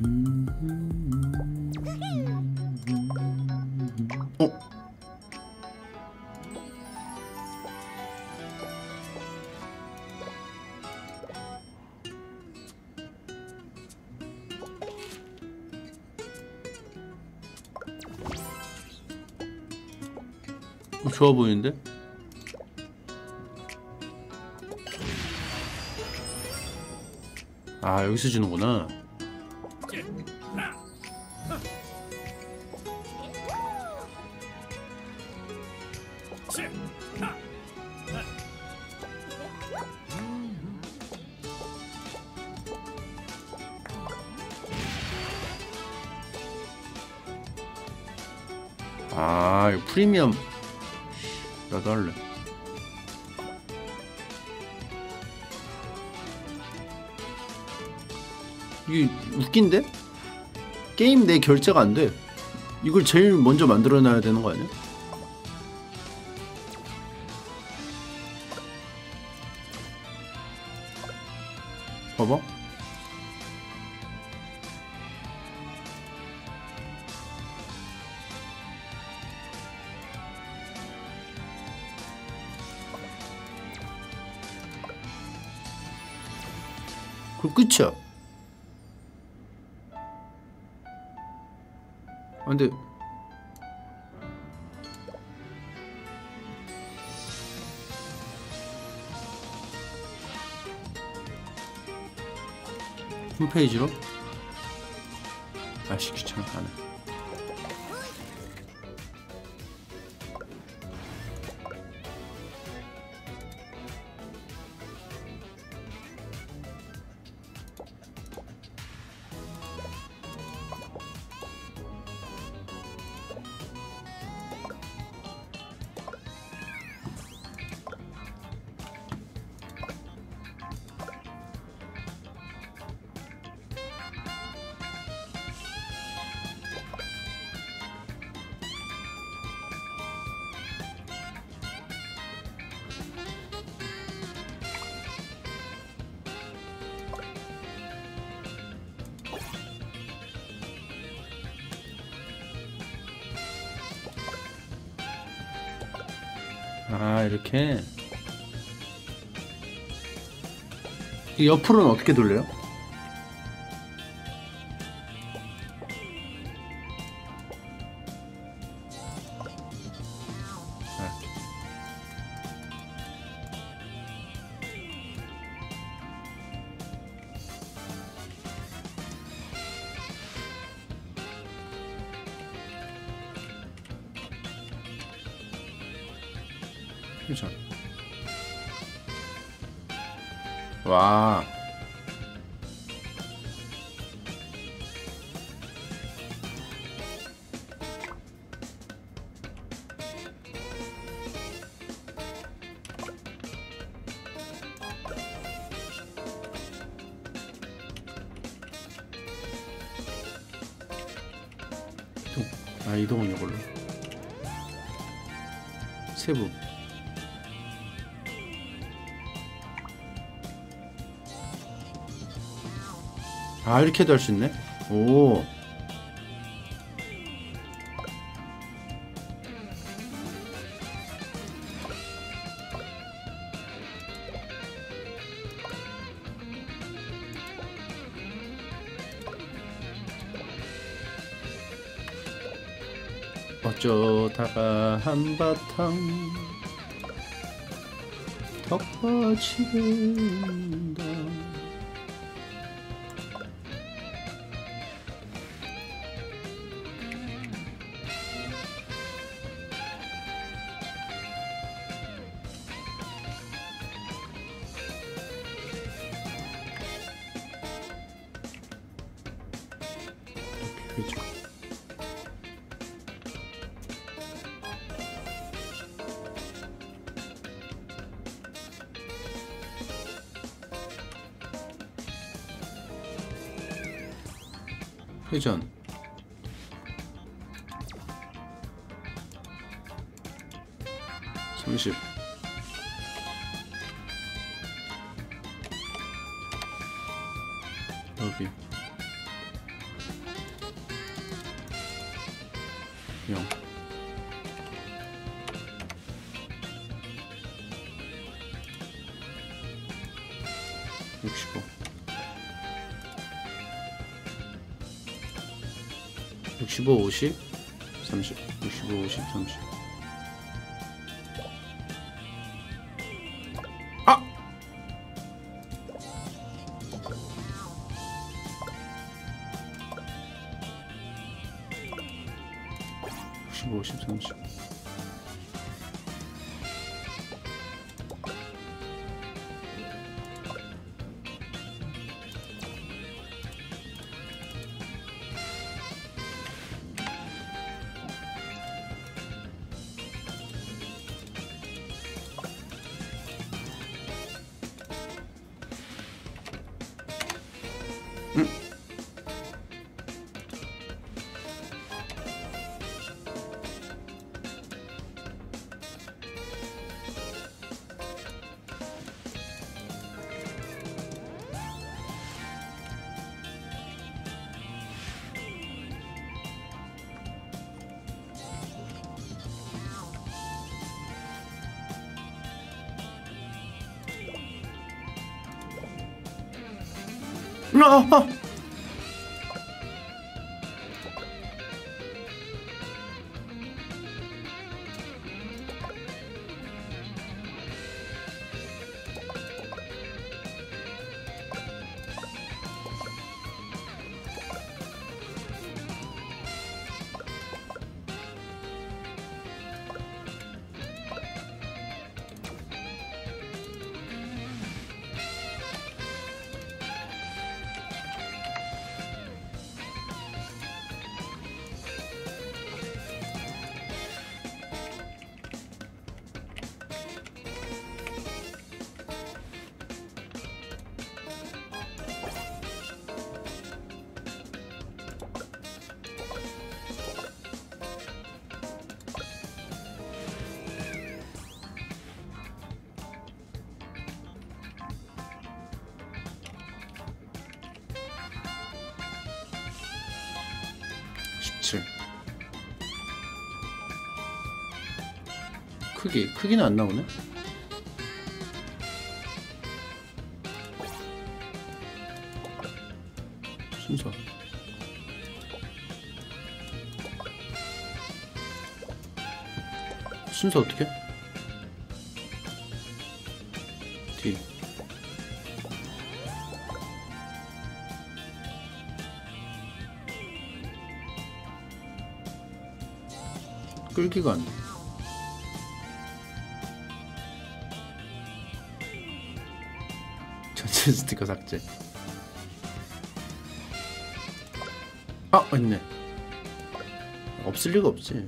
어? 좋아 보이는데? 아, 여기서 주는구나. 아, 이거 프리미엄. 나도 할래. 이게 웃긴데? 게임 내 결제가 안 돼. 이걸 제일 먼저 만들어놔야 되는 거 아니야? 봐봐. 그 끝이야. 근데 홈페이지로? 아씨 귀찮아 안해. 아 이렇게. 이 옆으로는 어떻게 돌려요? 그죠? 와. 아 이동은 이걸로. 세부. 아 이렇게도 할 수 있네. 오. 어쩌다가 한바탕 턱 빠지게 된다. 그죠. 회전. (30) 여기 0 65 65 50 30 65 50 30 아! 65 50 30 아! 크기는 안 나오네. 순서 어떻게? D 끌기가 안 돼. 전체 스티커 삭제. 아, 있네. 없을 리가 없지.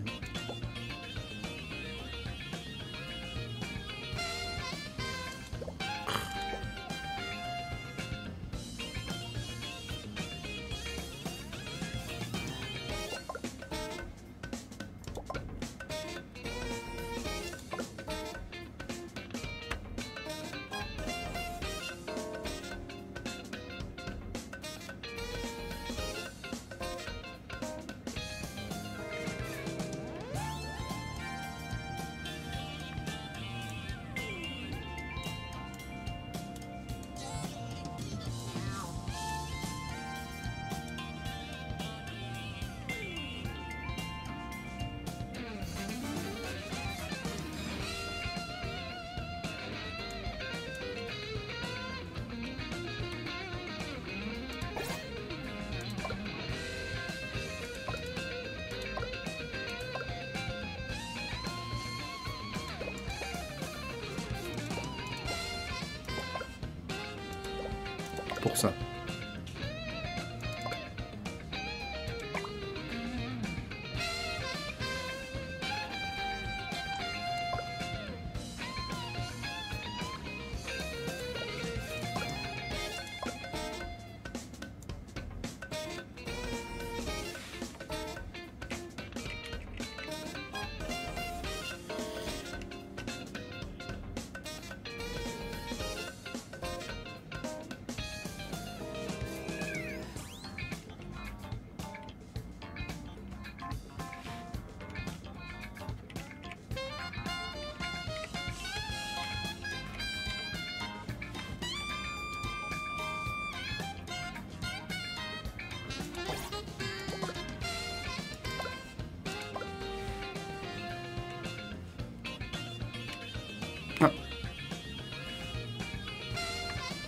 복사.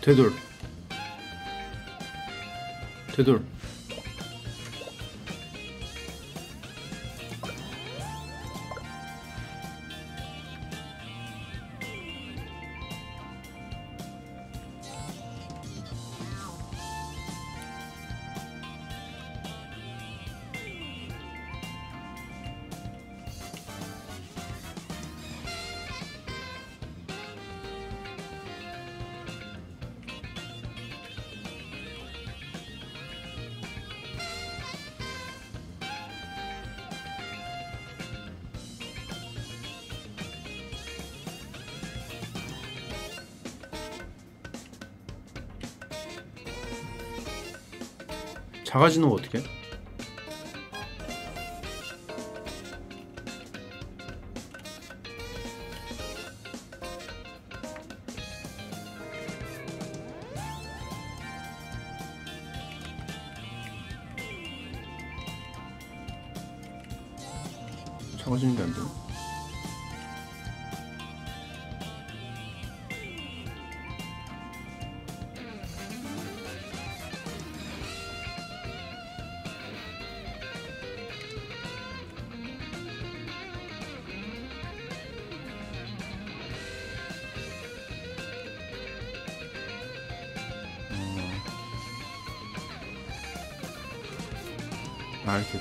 되돌. 되돌. 작아지는 거 어떻게? 작아지는 게 안 되나? 이렇게.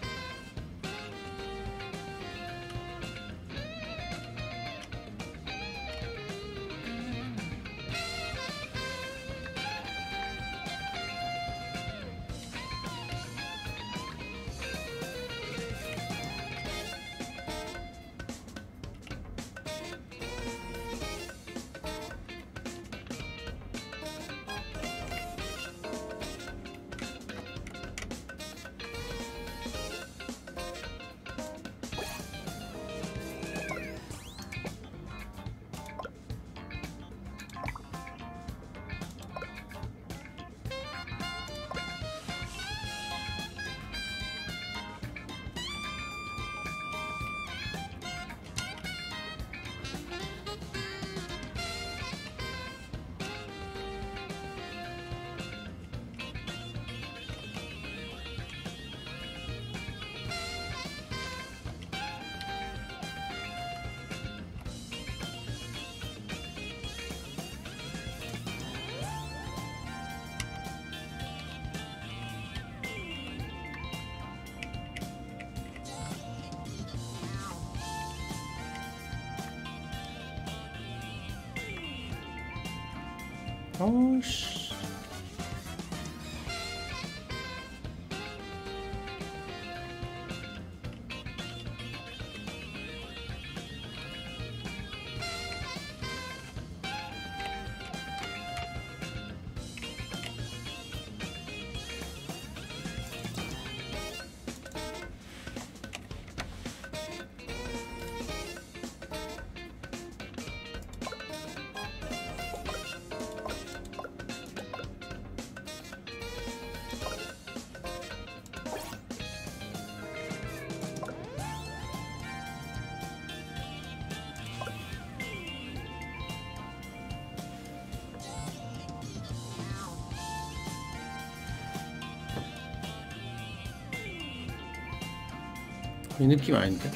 어우씨. 이 느낌 아닌데?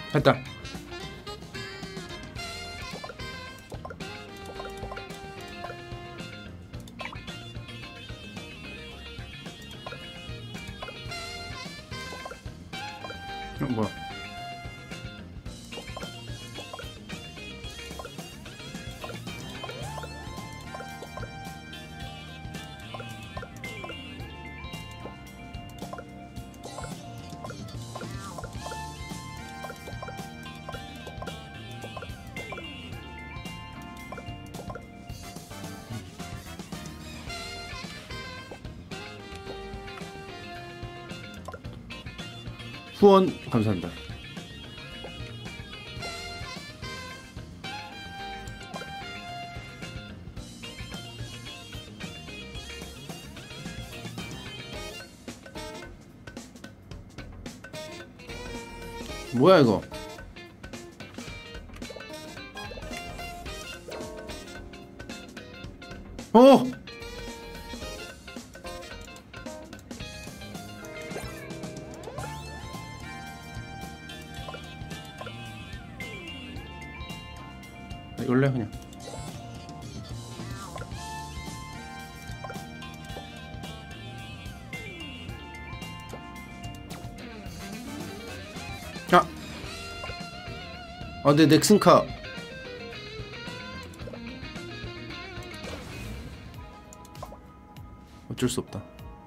됐다. 뭐야? 후원 감사합니다. 뭐야 이거? 어! 이걸로 해 그냥. 내 넥슨카. 어쩔 수 없다.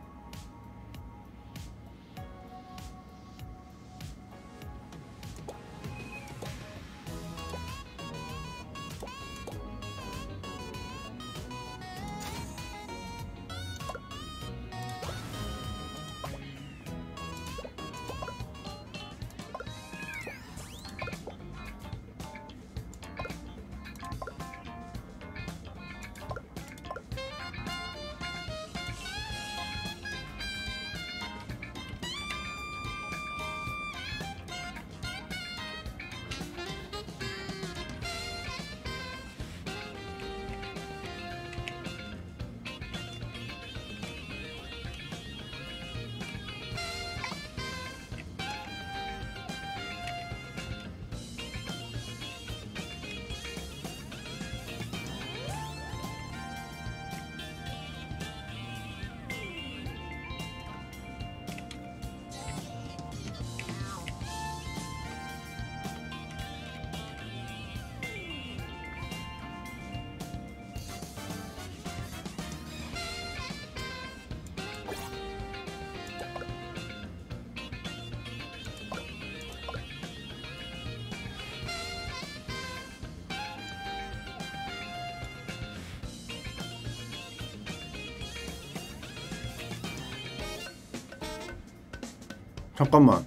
잠깐만.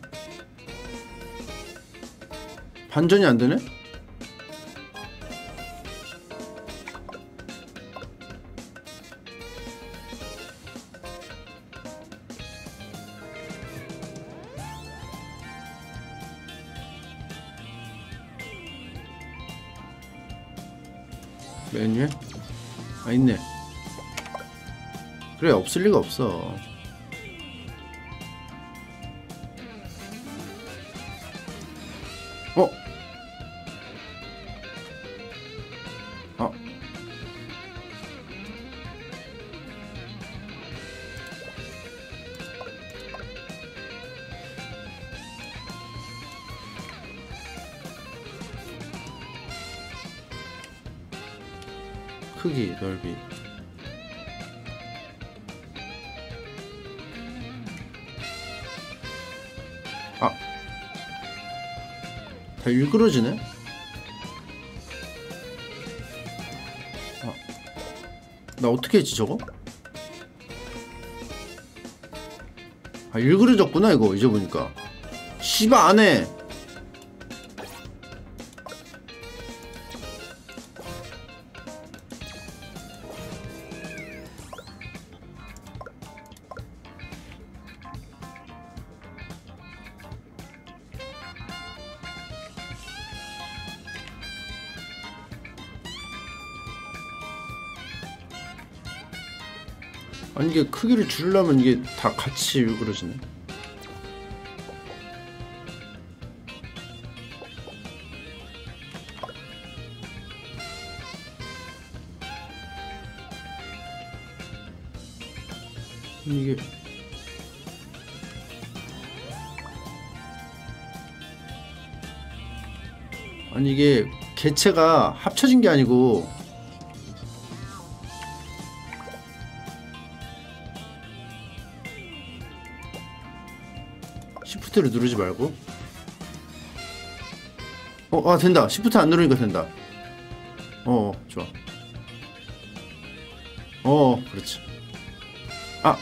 반전이 안 되네? 메뉴에? 아, 있네. 그래, 없을 리가 없어. 어? 어? 크기, 넓이. 아, 다 일그러지네? 아, 나 어떻게 했지 저거? 아, 일그러졌구나 이거 이제 보니까. 씨발 안해. 아니 이게 크기를 줄이려면 이게 다 같이 일그러지네. 이게 아니 이게 개체가 합쳐진 게 아니고 시프트를 누르지 말고 아 된다. 시프트 안 누르니까 된다. 좋아. 그렇지. 아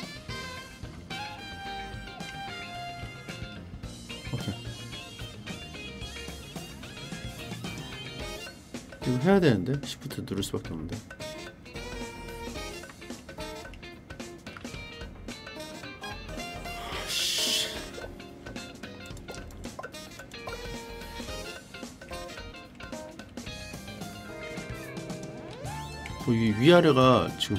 오케이. 이거 해야 되는데 시프트 누를 수밖에 없는데. 이 위아래가 지금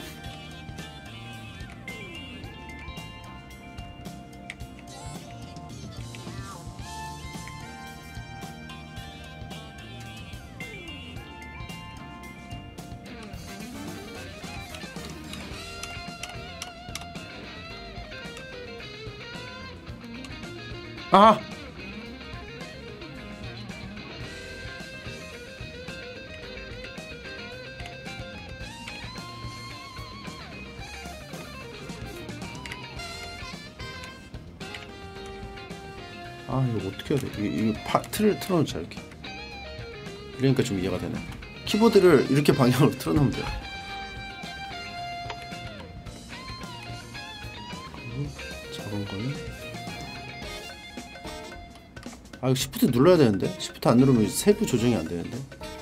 아! 이거 어떻게 해야 돼? 이거 틀을 틀어놓자 이렇게. 그러니까 좀 이해가 되네. 키보드를 이렇게 방향으로 틀어놓으면 돼요. 작은 거는 이거 시프트 눌러야 되는데? 시프트 안 누르면 세부 조정이 안 되는데?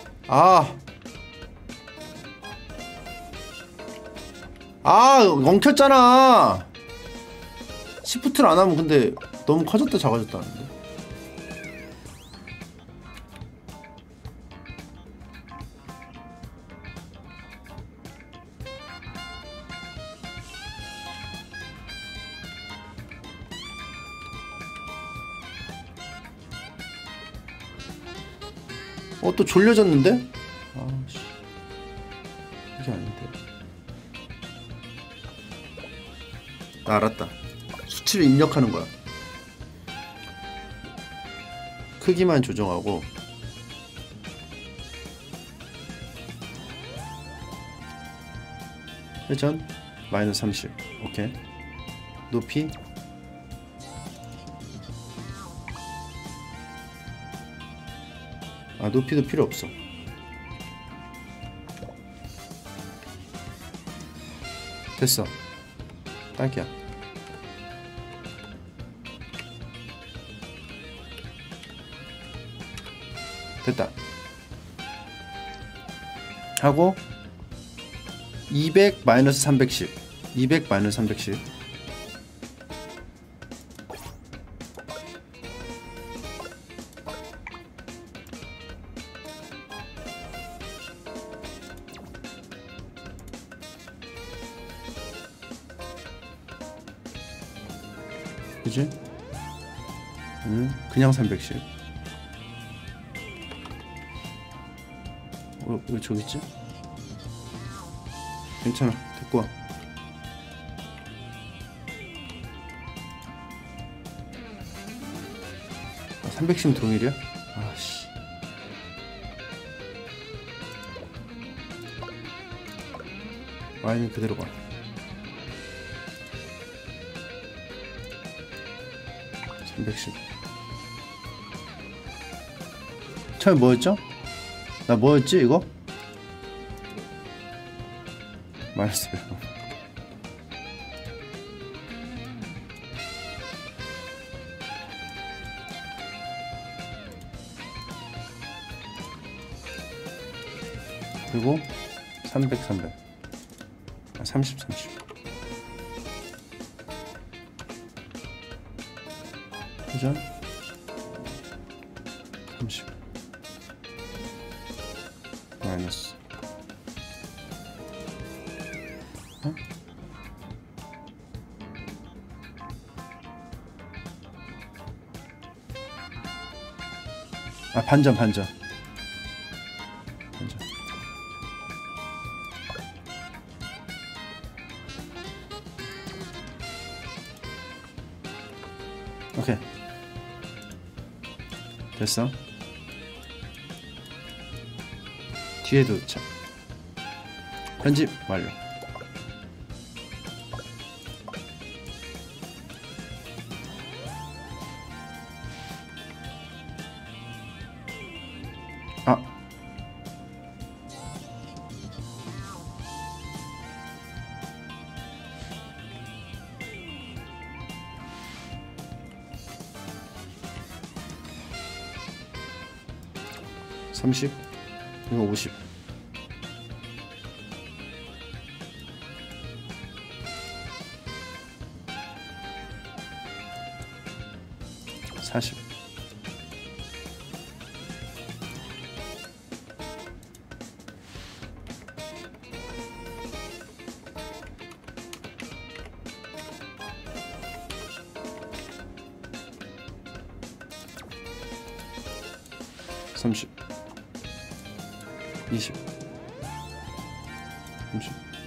엉켰잖아! 시프트를 안 하면 근데 너무 커졌다 작아졌다 하는데? 또 졸려졌는데? 아씨 이게 아닌데. 알았다. 수치를 입력하는 거야. 크기만 조정하고 회전 마이너스 30. 오케이. 높이 높이도 필요 없어. 됐어. 딱이야. 됐다. 하고 200 마이너스 310. 200 마이너스 310. 그지? 그냥 310. 왜 저기 있지? 괜찮아. 데리고 와. 아, 310 동일이야? 아씨. Y는 그대로 가. 310. 처음에 뭐였죠? 나 뭐였지 이거? 마이너스 100. 그리고 300 30 회전 30 마이너스 반전 됐어. 뒤에도 참. 편집 완료. 아, 30. 이거 50. 40. 30. 20. 30.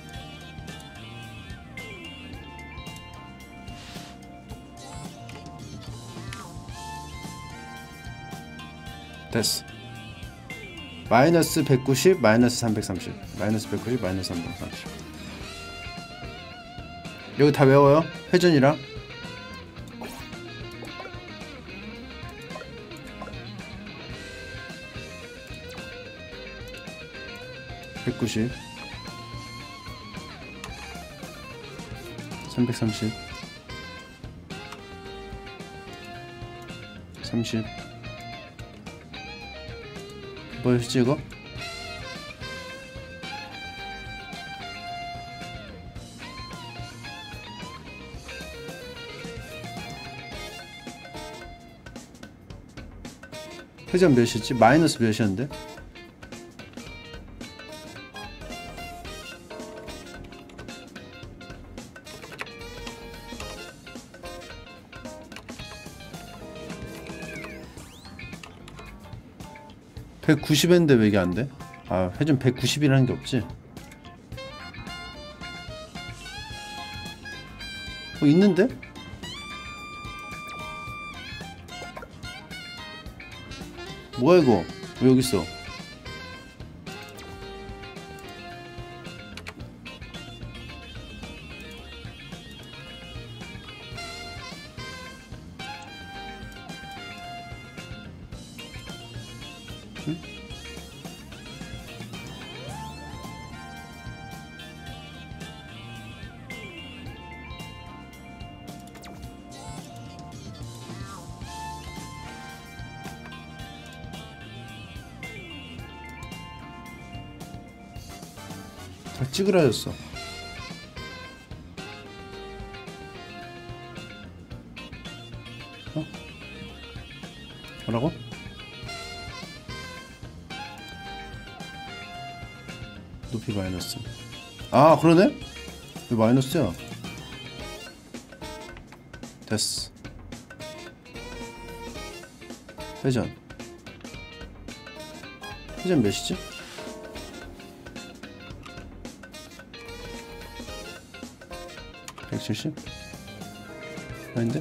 됐어. 마이너스 190, 마이너스 330, 마이너스 190, 마이너스 330. 여기 다 외워요? 회전이랑. (190) 330 30 뭐였지 이거? 회전 몇이지? 마이너스 몇이었는데? (190) 왜 이게 안 돼? 아, 회전 190이라는 게 없지? 있는데? 뭐야 이거? 왜 여기 있어? 응? 다 찌그러졌어. 어? 뭐라고? 높이 마이너스. 아, 그러네? 왜 마이너스야? 됐어. 회전. 회전 몇이지? (170) 아닌데?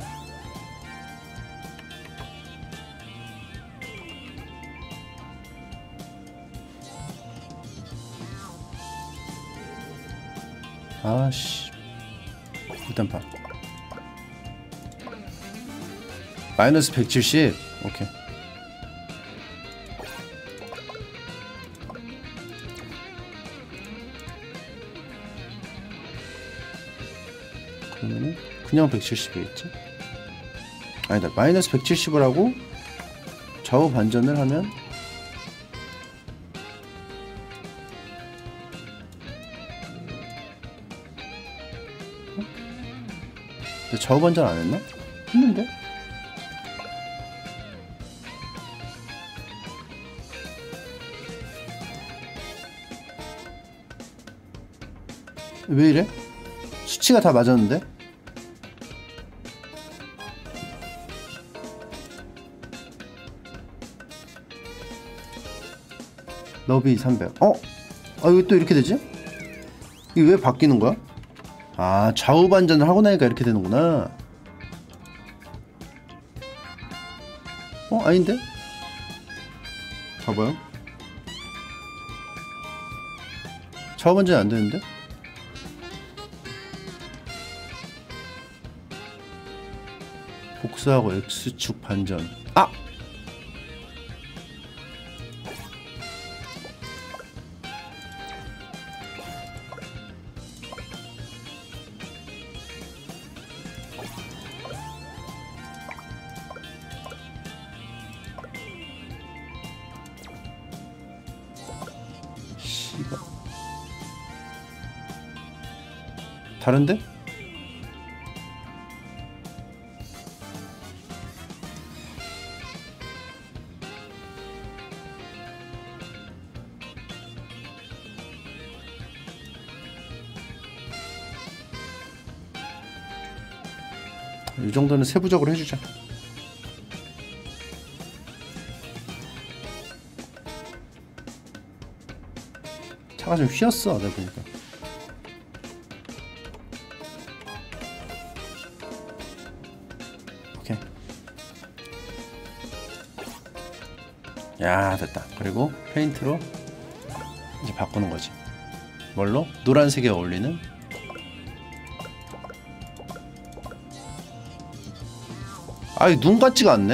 아씨, 일단 봐. 마이너스 170. 오케이. 그러면은 그냥 170이겠지? 아니다, 마이너스 170을 하고 좌우 반전을 하면 좌우 반전 안 했나? 했는데? 왜 이래? 수치가 다 맞았는데? 너비 300. 어? 아, 왜 또 이렇게 되지? 이게 왜 바뀌는 거야? 아, 좌우 반전을 하고 나니까 이렇게 되는구나. 어? 아닌데? 봐봐요. 작업반전이 안 되는데? 복사하고 X축 반전. 아! 씨발. 다른데? 이 정도는 세부적으로 해주자. 차가 좀 휘었어 내가 보니까. 오케이. 야 됐다. 그리고 페인트로 이제 바꾸는 거지. 뭘로? 노란색에 어울리는. 아이 눈 같지가 않네.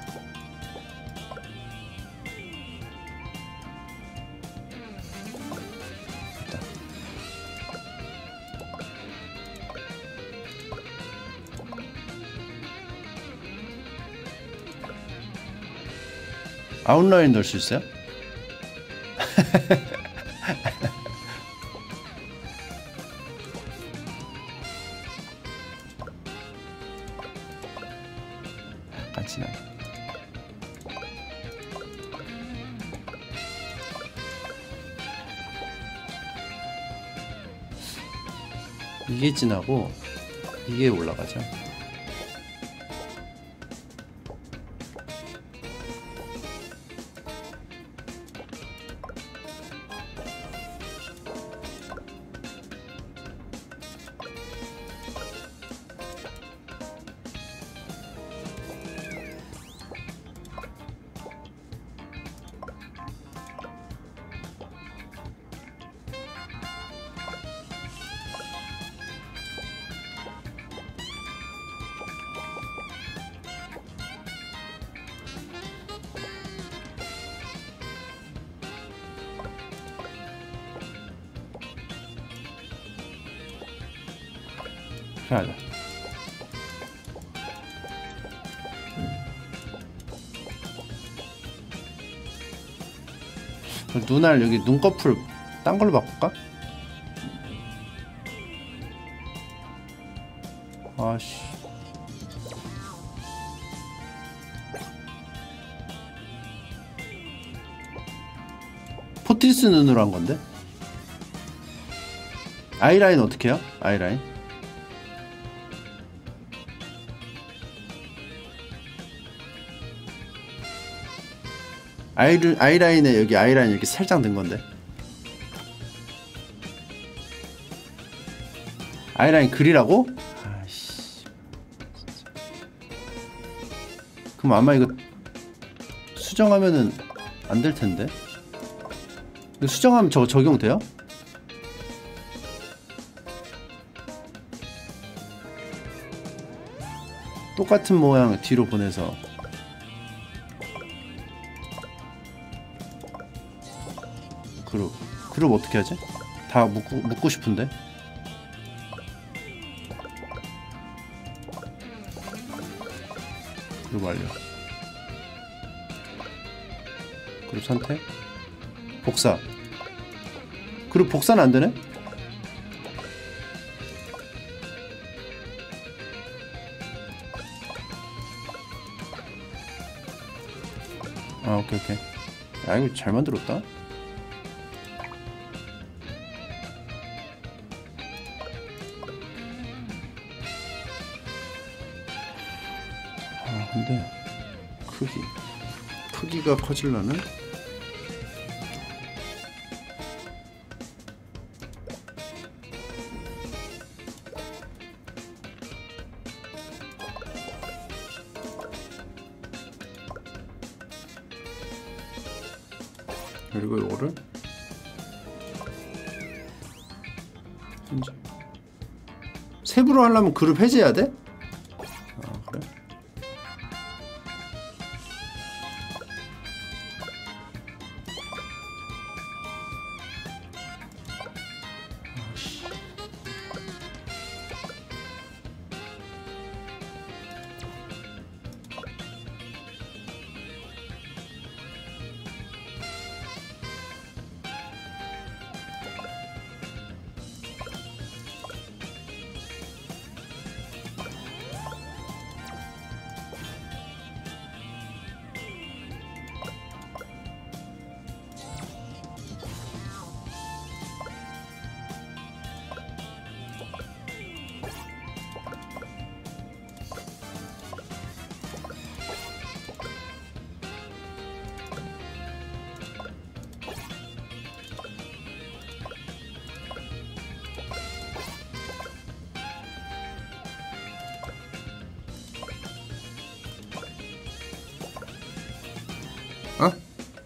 됐다. 아웃라인 넣을 수 있어요? 진한. 이게 진하고 이게 올라가죠. 하자. 눈알 여기 눈꺼풀 딴 걸로 바꿀까? 아씨. 포티스 눈으로 한 건데? 아이라인 어떻게 해요? 아이라인? 아이라인에 여기 아이라인 이렇게 살짝 든 건데. 아이라인 그리라고? 아이씨. 그럼 아마 이거 수정하면은 안 될 텐데. 이거 수정하면 저거 적용돼요? 똑같은 모양 뒤로 보내서. 그룹 어떻게 하지? 다 묶고 싶은데. 그룹 완료. 그룹 선택. 복사. 그룹 복사는 안 되네? 아 오케이. 야 이거 잘 만들었다. 근데 크기가 커질라나? 그리고 요거를 세부로 하려면 그룹 해제해야 돼? 아 그래? 어?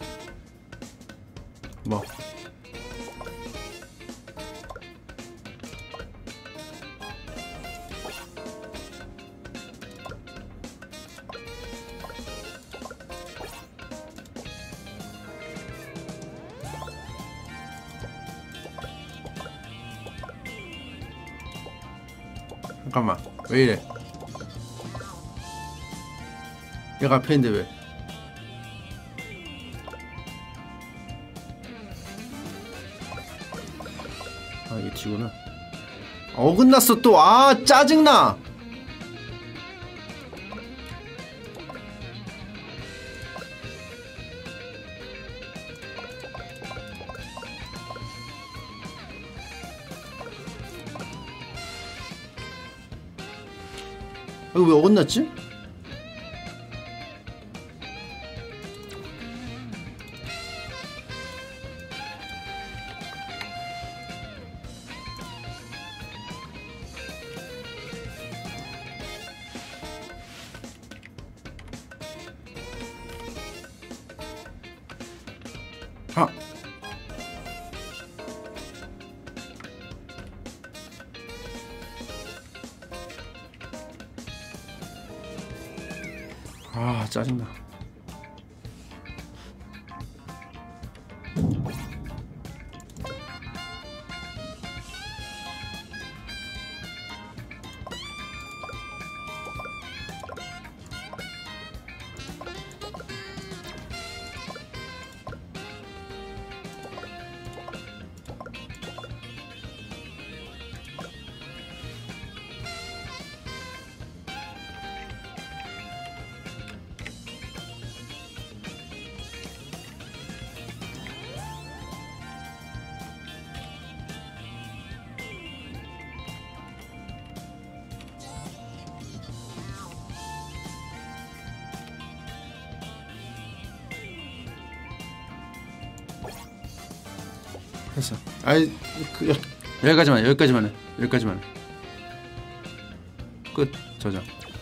뭐? 잠깐만 왜 이래? 얘가 앞에 있는데 왜? 아 이게 지구나. 어긋났어 또. 아 짜증나. 이거 왜 어긋났지? 아 아 짜증나. 했어. 아이 그 여기까지만 해. 끝. 저장.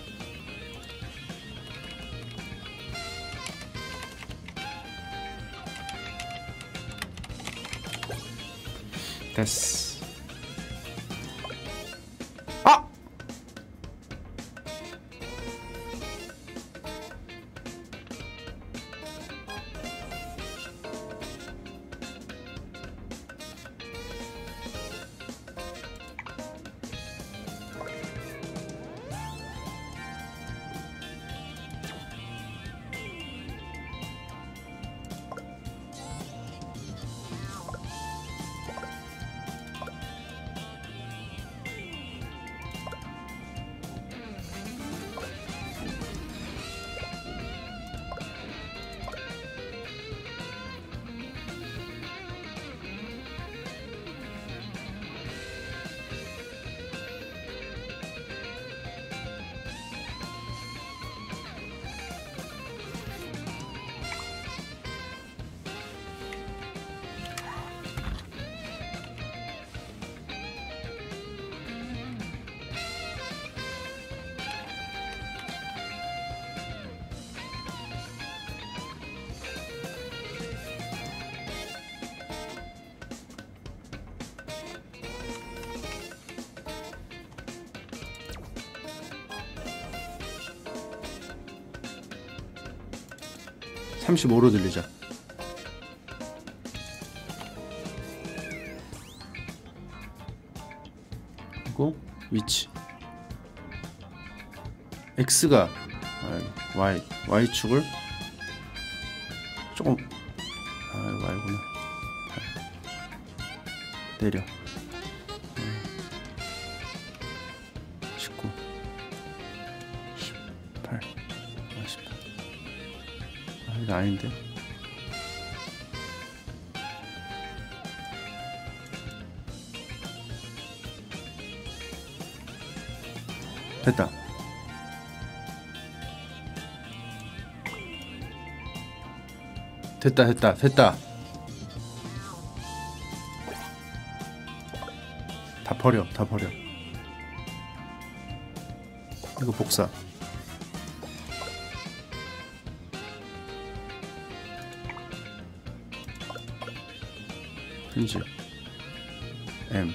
됐어. 아! 35로 들리자. 그리고 위치 X가 Y축을 조금 Y구나. 내려 19 18 18 이거 아닌데. 됐다. 됐다. 다 버려. 이거 복사. 편집 M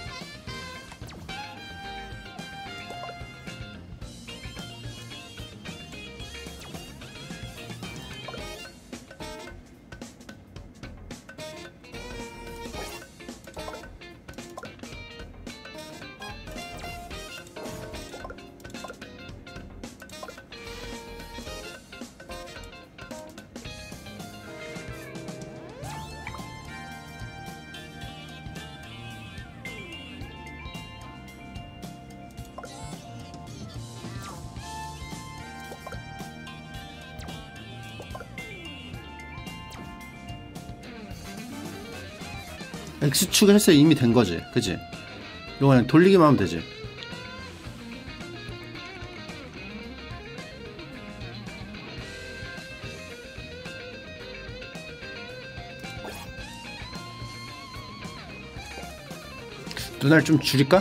X축 했어. 이미 된 거지, 그지? 이거 그냥 돌리기만 하면 되지. 눈알 좀 줄일까?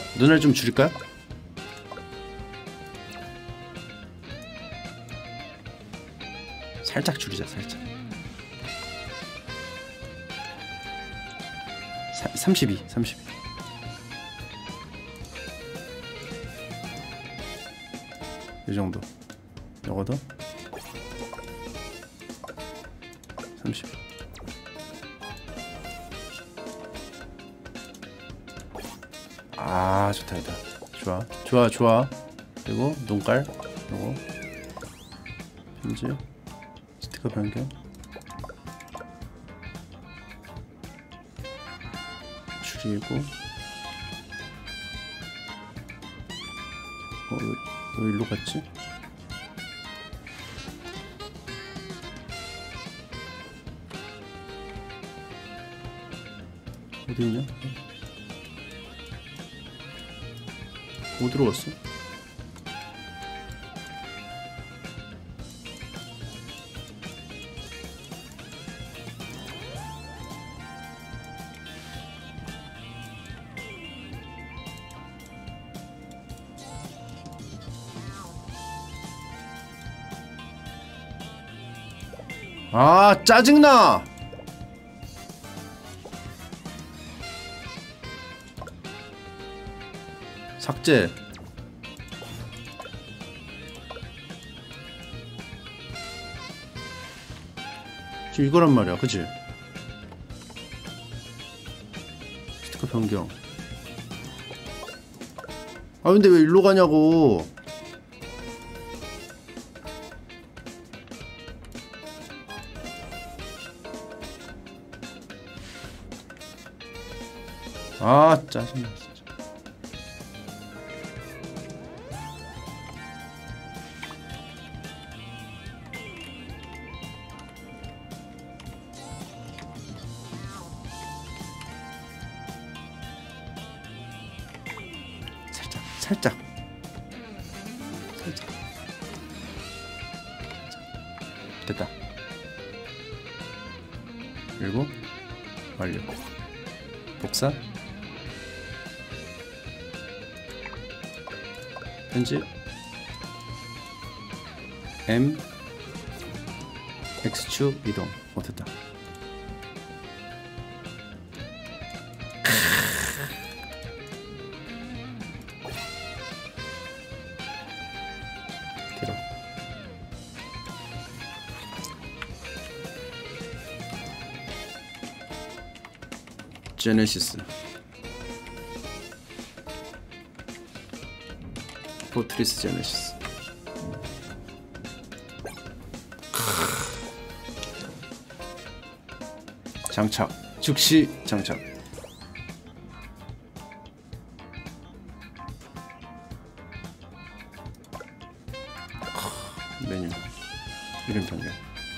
살짝 줄이자, 살짝. 32 이 정도. 요거도 30. 아, 좋다. 좋아. 그리고 눈깔 요거 편집 스티커 변경 줄이고. 왜 일로 갔지? 어디 있냐? 어디로 갔어? 아, 짜증나! 삭제. 지금 이거란 말이야, 그치? 스티커 변경. 아, 근데 왜 일로 가냐고. 아, 짜증나 진짜. 살짝. 됐다. 그리고 완료. 복사. 편집. M X축 이동. 됐다. 제네시스. 포트리스 제네시스. 장착. 즉시 장착. 메뉴. 이름 변경.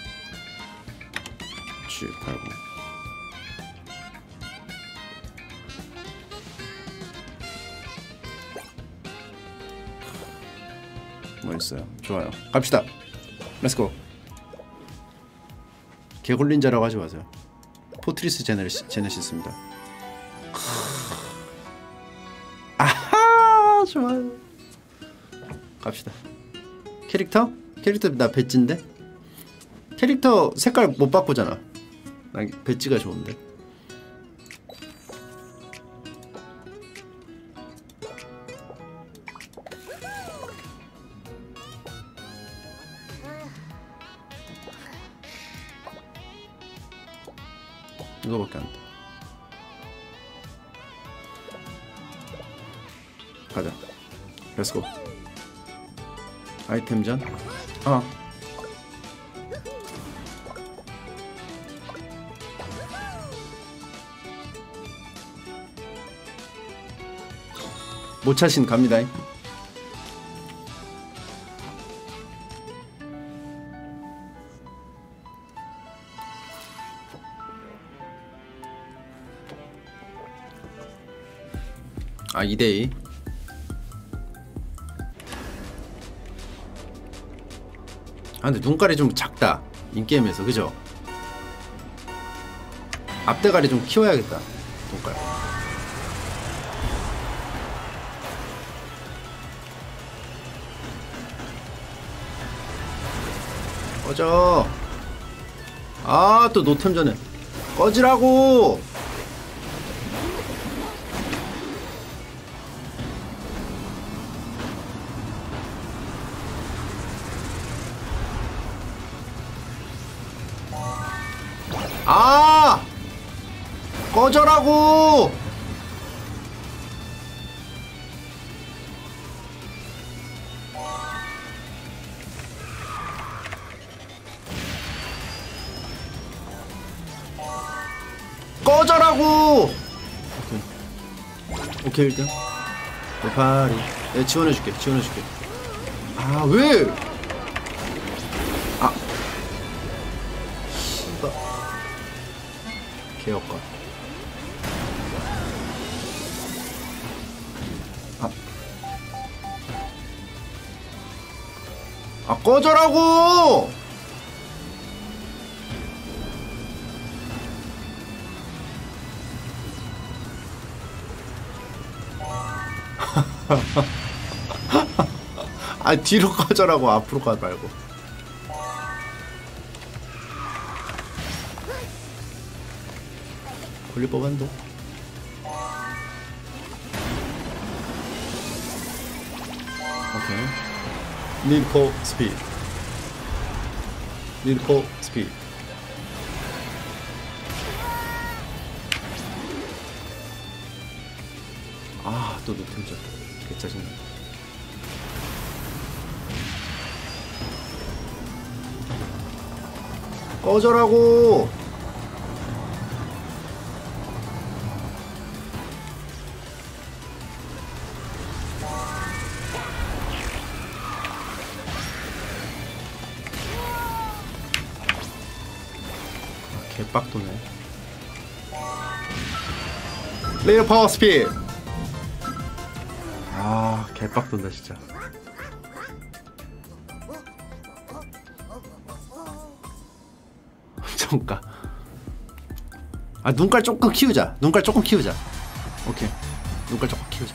G89. 뭐 있어요? 좋아요. 갑시다. 렛츠고. 개굴린자라고 하지 마세요. 포트리스 제네시스입니다. 아하, 좋아요. 갑시다. 캐릭터? 캐릭터 나 배지인데? 캐릭터 색깔 못 바꾸잖아. 난 배지가 좋은데. 이거밖에 안 돼. 가자. 렛츠고. 아이템전. 모차신 갑니다. 아, 2대2. 아, 근데 눈깔이 좀 작다. 인게임에서, 그죠? 앞대가리 좀 키워야겠다. 눈깔. 꺼져. 아, 또 노템 전에. 꺼지라고! 아! 꺼져라고! 꺼져라고! 오케이 1등. 파리. 내가 지원해줄게. 아, 왜? 아. 씨발. 개혁가. 아, 꺼져라고! 아, 뒤로 꺼져라고. 앞으로 가 말고. 걸릴 법한데. 오케이. Need for speed. Need for speed. 아, 또 노템전. 개짜증나. 꺼져라고! 개빡도네. 레이어 파워 스피드! 아, 개빡돈다 진짜. 잠깐. 아, 눈깔 조금 키우자. 오케이. 눈깔 조금 키우자.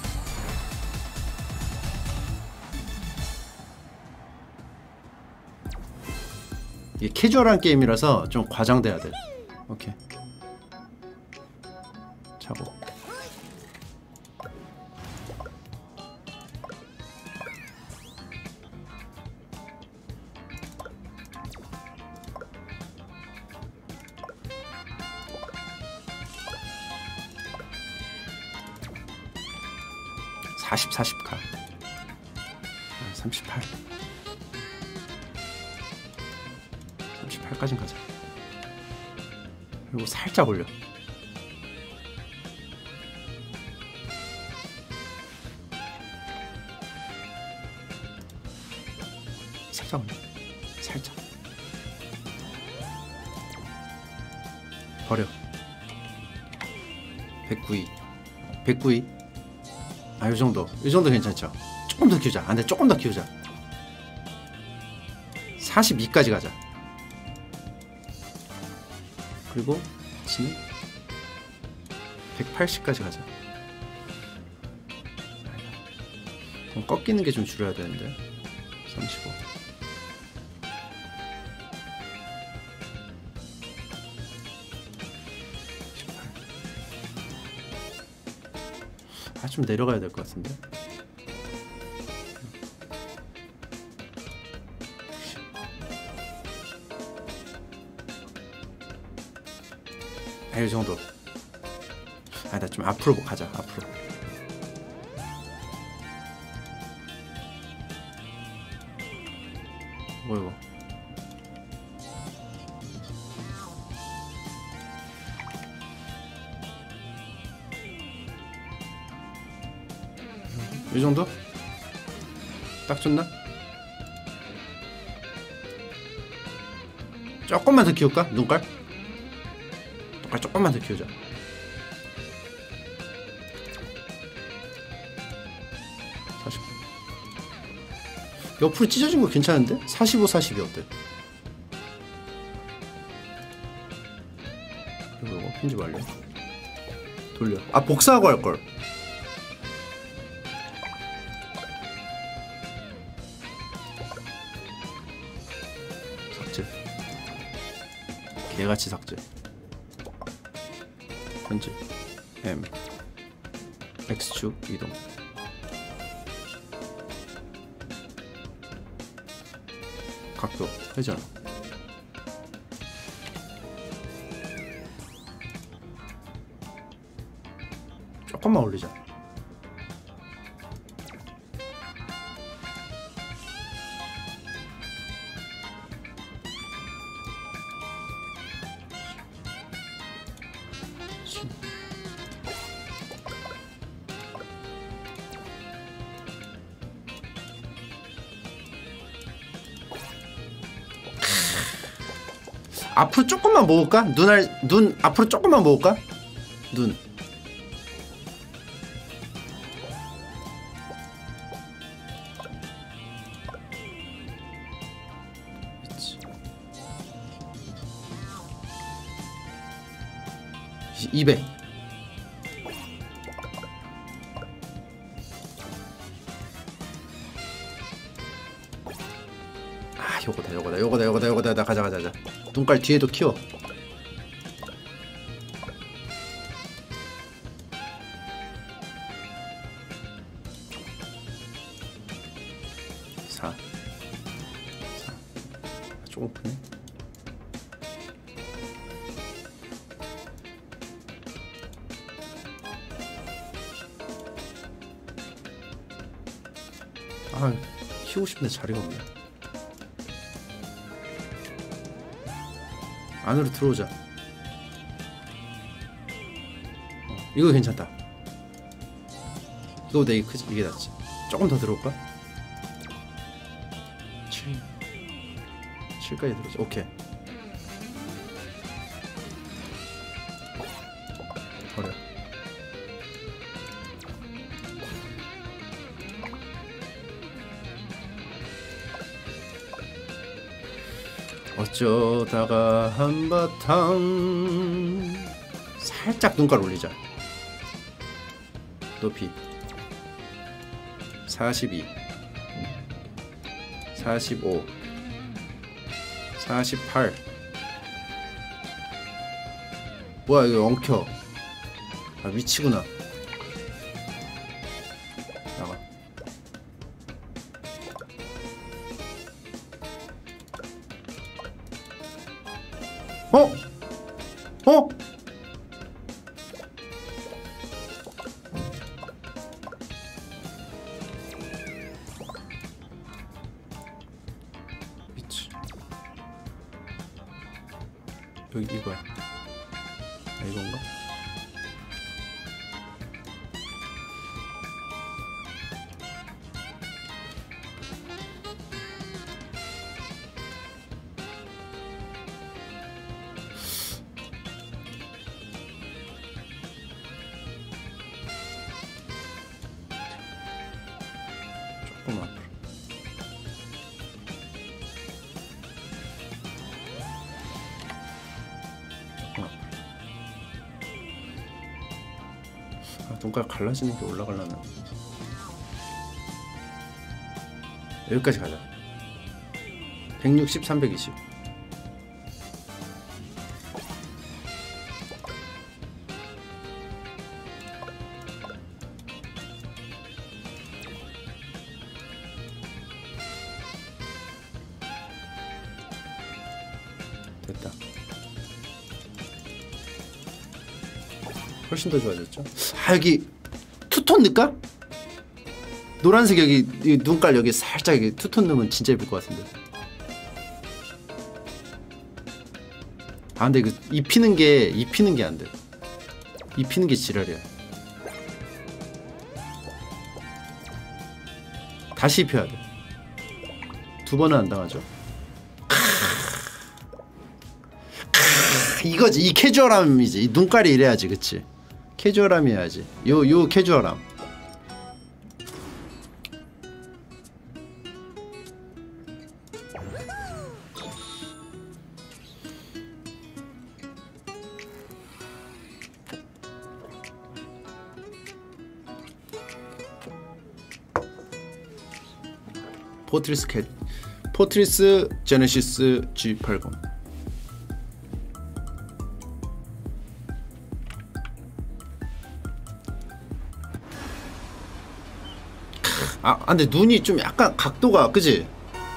이게 캐주얼한 게임이라서 좀 과장돼야 돼. 오케이. 차고. 40카. 38. 38까진 가자. 그리고 살짝 올려. 살짝 올려. 살짝. 버려. 192. 192. 아, 요정도. 요정도 괜찮죠? 조금 더 키우자. 안돼, 조금 더 키우자. 42까지 가자. 그리고 지는 180까지 가자. 그럼 꺾이는 게 좀 줄여야 되는데. 35. 아, 좀 내려가야 될 것 같은데. 아, 이 정도. 아, 나 좀 앞으로 가자. 앞으로. 뭐 이거. 이 정도? 딱 좋나? 조금만 더 키울까? 눈깔? 눈깔 조금만 더 키우자. 40. 옆으로 찢어진 거 괜찮은데? 45, 42 어때? 그리고 이거 편집 완료. 돌려. 아, 복사하고 할걸. 삭제. 개같이 삭제. 편집. M. X축 이동. 각도 회전. 조금만 올리자. 앞으로 조금만 모을까? 눈 앞으로 조금만 모을까? 눈. 그치. 200. 아, 요거다. 가자. 눈깔 뒤에도 키워. 조금 크네. 아, 키우고 싶은데 자리가 없네. 안으로 들어오자. 이거 괜찮다. 이거보다 이게 크지? 이게 낫지. 조금 더 들어올까? 7까지 들어오자. 오케이. 버려. 어쩌다가 한바탕. 살짝 눈깔 올리자. 높이 42, 45, 48. 뭐야, 이거 엉켜. 아, 위치구나. 나가. 어? 여기 이거야. 아, 이건가? 조금 앞으로. 아, 눈깔 갈라지는 게 올라가려나? 여기까지 가자. 160, 320. 됐다. 훨씬 더 좋아졌죠? 아, 여기 투톤 넣을까? 노란색 여기 이 눈깔 여기 살짝 여기 투톤 넣으면 진짜 예쁠 것 같은데. 아, 근데 이거 입히는 게 안 돼. 입히는 게 지랄이야. 다시 입혀야 돼. 두 번은 안 당하죠. 이거지. 이 캐주얼함이지. 이 눈깔이 이래야지. 그치? 캐주얼함이 해야지. 요 캐주얼함. 포트리스 제네시스 G80. 아, 근데 눈이 좀 약간 각도가, 그지?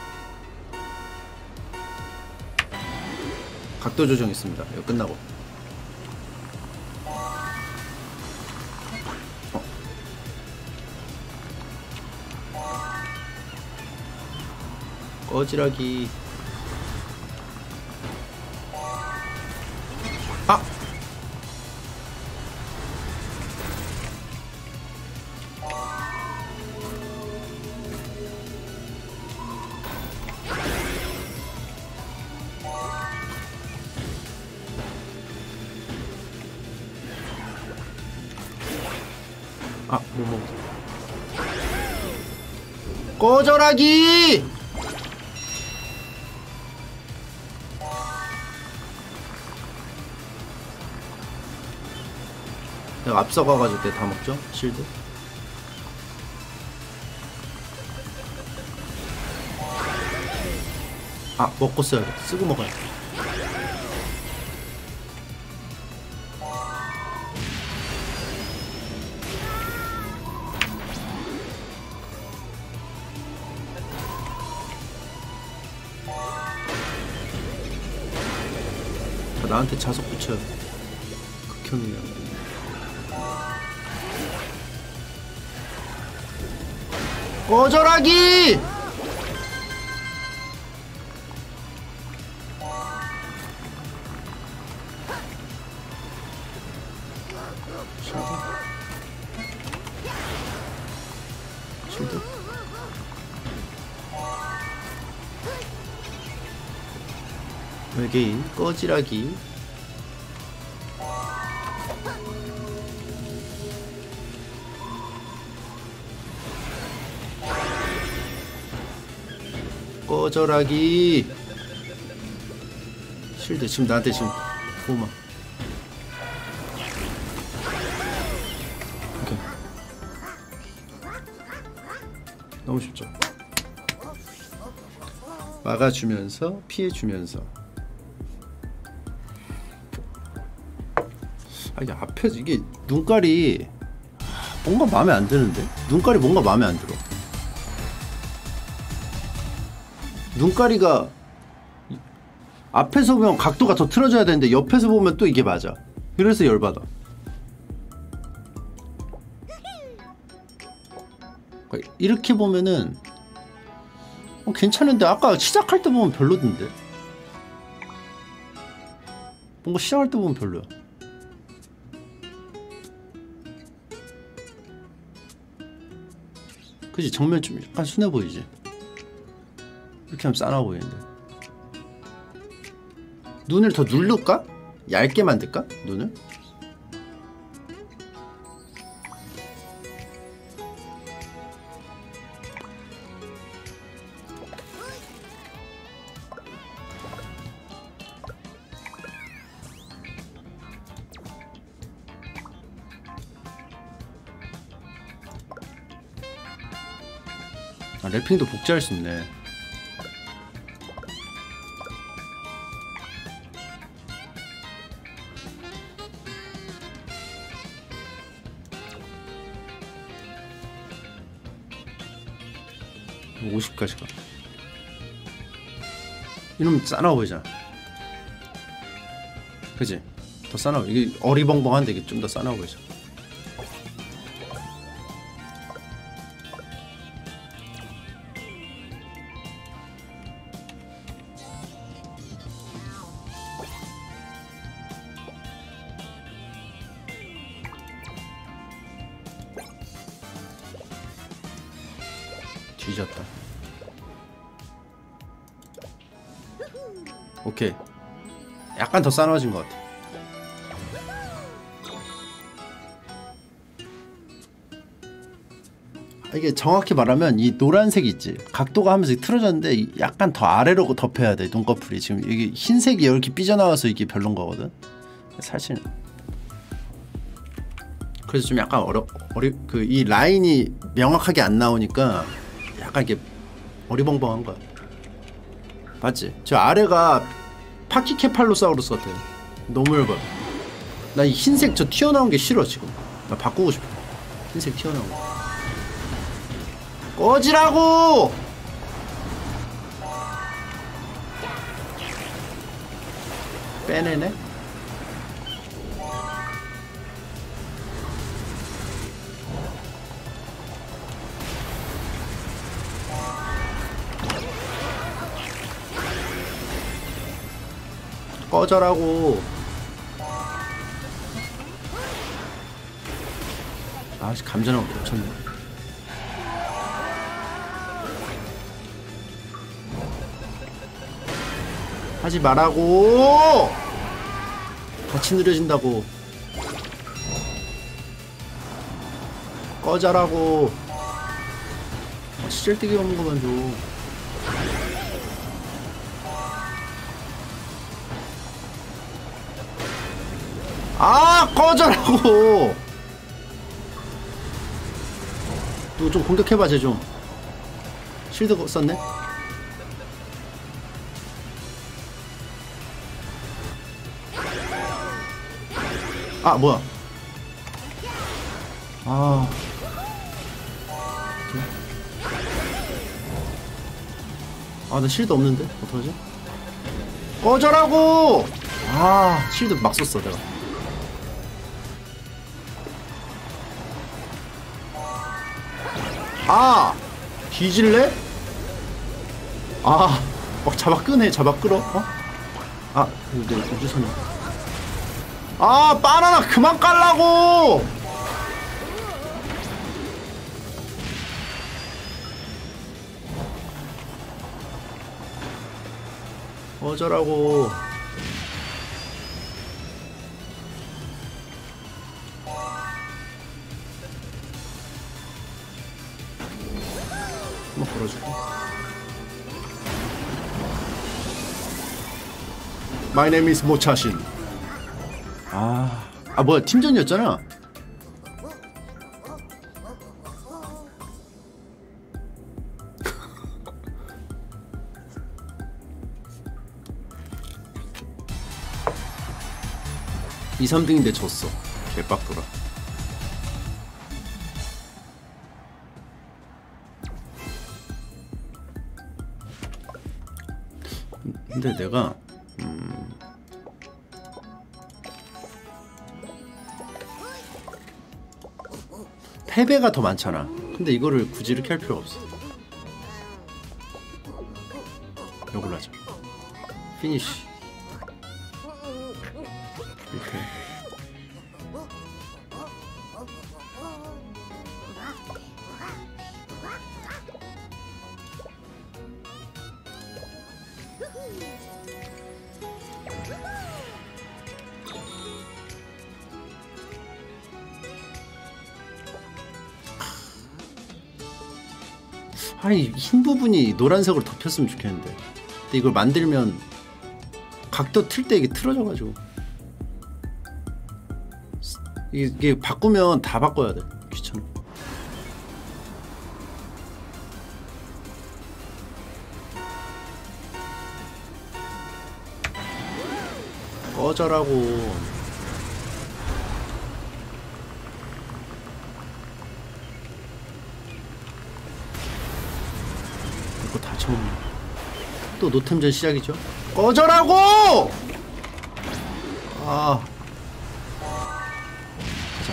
각도 조정했습니다. 이거 끝나고. 꺼지라기. 아! 아, 뭐 먹었어. 꺼져라기! 내가 앞서가가지고 내가 다 먹죠? 실드. 아, 먹고 써야 돼. 쓰고 먹어야 돼. 나한테 자석 붙여요. 극혐이야. 꺼져라기! 실드. 외계인 꺼지라기. 꺼져라기. 실드 지금 나한테 지금 고마. 오케이. 너무 쉽죠. 막아주면서 피해주면서. 아, 이게 앞에서 이게 눈깔이 뭔가 마음에 안 드는데? 눈깔이 뭔가 마음에 안 들어. 눈가리가 앞에서 보면 각도가 더 틀어져야 되는데 옆에서 보면 또 이게 맞아. 그래서 열받아. 이렇게 보면은 괜찮은데 아까 시작할 때 보면 별로던데. 뭔가 시작할 때 보면 별로야. 그치? 정면 좀 약간 순해 보이지? 이렇게 하면 싸나 보이는데. 눈을 더 누를까? 얇게 만들까? 눈을? 아, 랩핑도 복제할 수 있네. 뭐 50까지 가. 이러면 싸나워 보이잖아. 그치? 더 싸나워. 이게 어리벙벙한데 이게 좀 더 싸나워 보이죠. 뒤졌다. 오케이. 약간 더 싸나워진 것 같아. 이게 정확히 말하면 이 노란색 있지, 각도가 하면서 틀어졌는데 약간 더 아래로 덮여야 돼. 눈꺼풀이 지금 이게 흰색이 이렇게 삐져나와서 이게 별론 거거든. 사실은 그래서 좀 약간 그 이 라인이 명확하게 안 나오니까 약간 이게 어리벙벙한 거야. 맞지? 저 아래가 파키케팔로사우루스 같아. 너무 얇아. 나 이 흰색 저 튀어나온 게 싫어 지금. 나 바꾸고 싶어. 흰색 튀어나온 거. 꺼지라고! 빼내네? 꺼져라고. 아씨, 감전하고 놓쳤네. 하지 말라고! 같이 느려진다고. 꺼져라고. 시절대기 없는 것만 줘. 아, 꺼져라고. 너 좀 공격해봐. 쟤 좀 실드 썼네. 아, 뭐야. 아, 나 실드 없는데? 어떡하지? 꺼져라고! 아, 실드 막 썼어 내가. 아! 뒤질래? 아, 막 잡아 끄네. 잡아 끌어. 어? 아, 이거 내 우주선이. 아, 바나나 그만 깔라고! 어쩌라고. 한번 걸어줄게. My name is 모차신. 아, 뭐야, 팀전이었잖아. 이 3등인데 졌어. 개빡돌아. 근데 내가 패배가 더 많잖아. 근데 이거를 굳이 이렇게 할 필요 없어. 이걸로 하자. 피니쉬. 아니 흰 부분이 노란색으로 덮였으면 좋겠는데. 근데 이걸 만들면 각도 틀 때 이게 틀어져가지고 이게 바꾸면 다 바꿔야 돼. 귀찮아. 꺼져라고. 이거 다 처음. 또 노템전 시작이죠. 꺼져라고! 아. 자.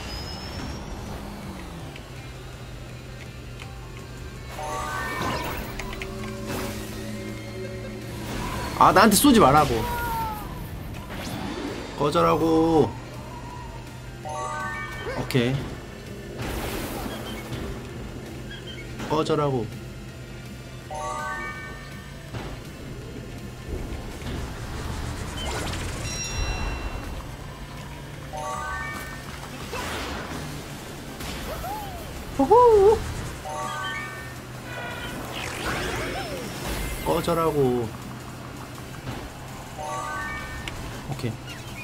아, 나한테 쏘지 말라고. 꺼져라고. 오케이. 꺼져라고. 호호. 꺼져라고. 오케이.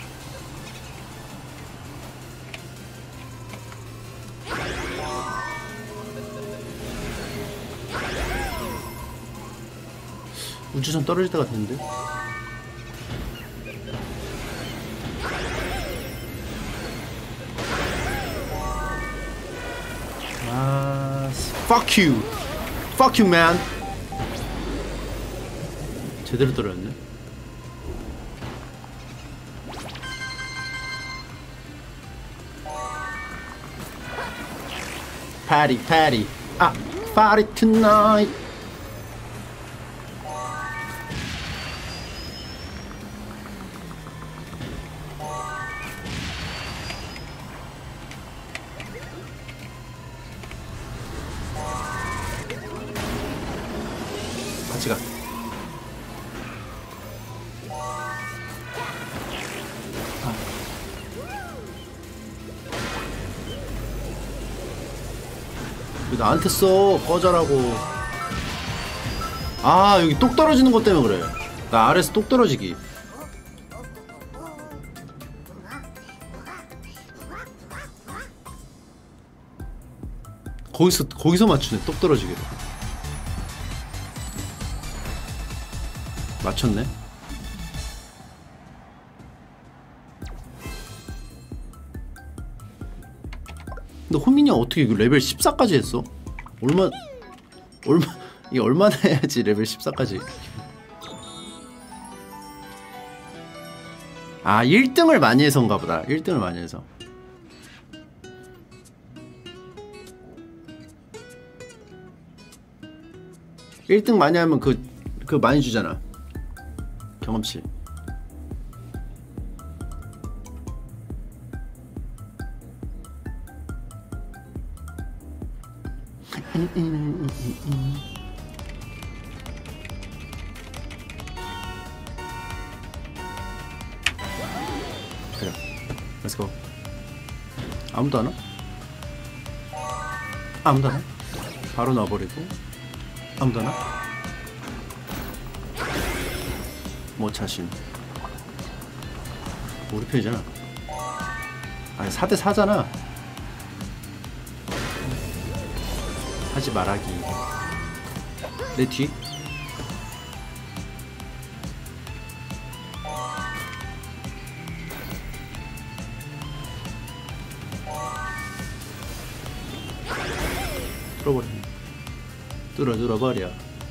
우주선 떨어질 때가 됐는데. 아, fuck you, fuck you, man. 제대로 떨어졌네. Party, party, ah, party tonight. 같이 가. 왜 나한테 써? 꺼져라고. 아, 여기 똑 떨어지는 것 때문에 그래. 나 아래에서 똑 떨어지기. 거기서 맞추네. 똑 떨어지기로. 맞췄네. 근데 호민이 형 어떻게 레벨 14까지 했어? 이게 얼마나 해야지 레벨 14까지. 아, 1등을 많이 해서인가 보다. 1등을 많이 해서. (1등) 많이 하면 그 많이 주잖아. 경험치. 그래. 렛츠고. 아무도 안 와? 아무도 안 와? 바로 놔버리고. 아무도 안 와? 뭐 자신. 우리 편이잖아. 아니 4대4잖아. 하지 말하기. 내 뒤? 뚫어버려. 뚫어버려.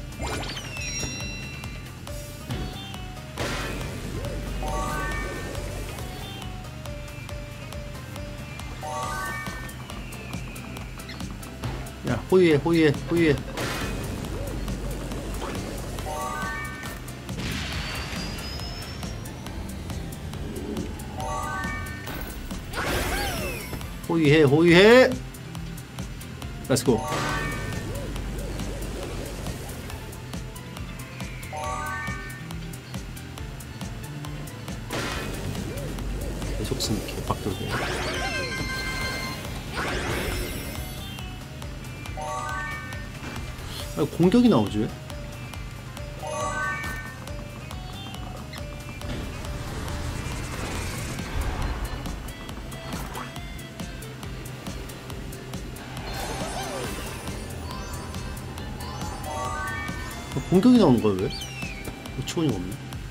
야, 호위해. 호위해. 렛츠고. 계속 쓰는 개빡돌게. 아, 공격이 나오지 왜? 공격이 나오는 거야 왜? 어처구니가 없네.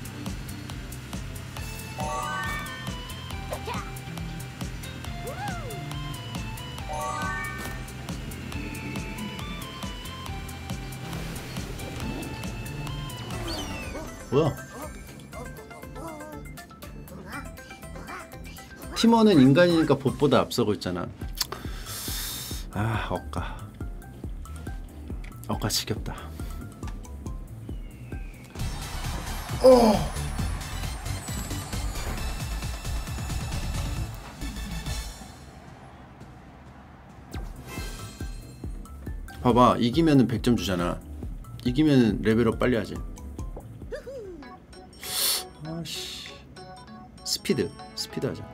뭐야? 팀원은 인간이니까 봇보다 앞서고 있잖아. 아, 억까 지겹다. 봐봐, 이기면은 100점 주잖아. 이기면은 레벨업 빨리 하지. 아씨, 스피드 하자.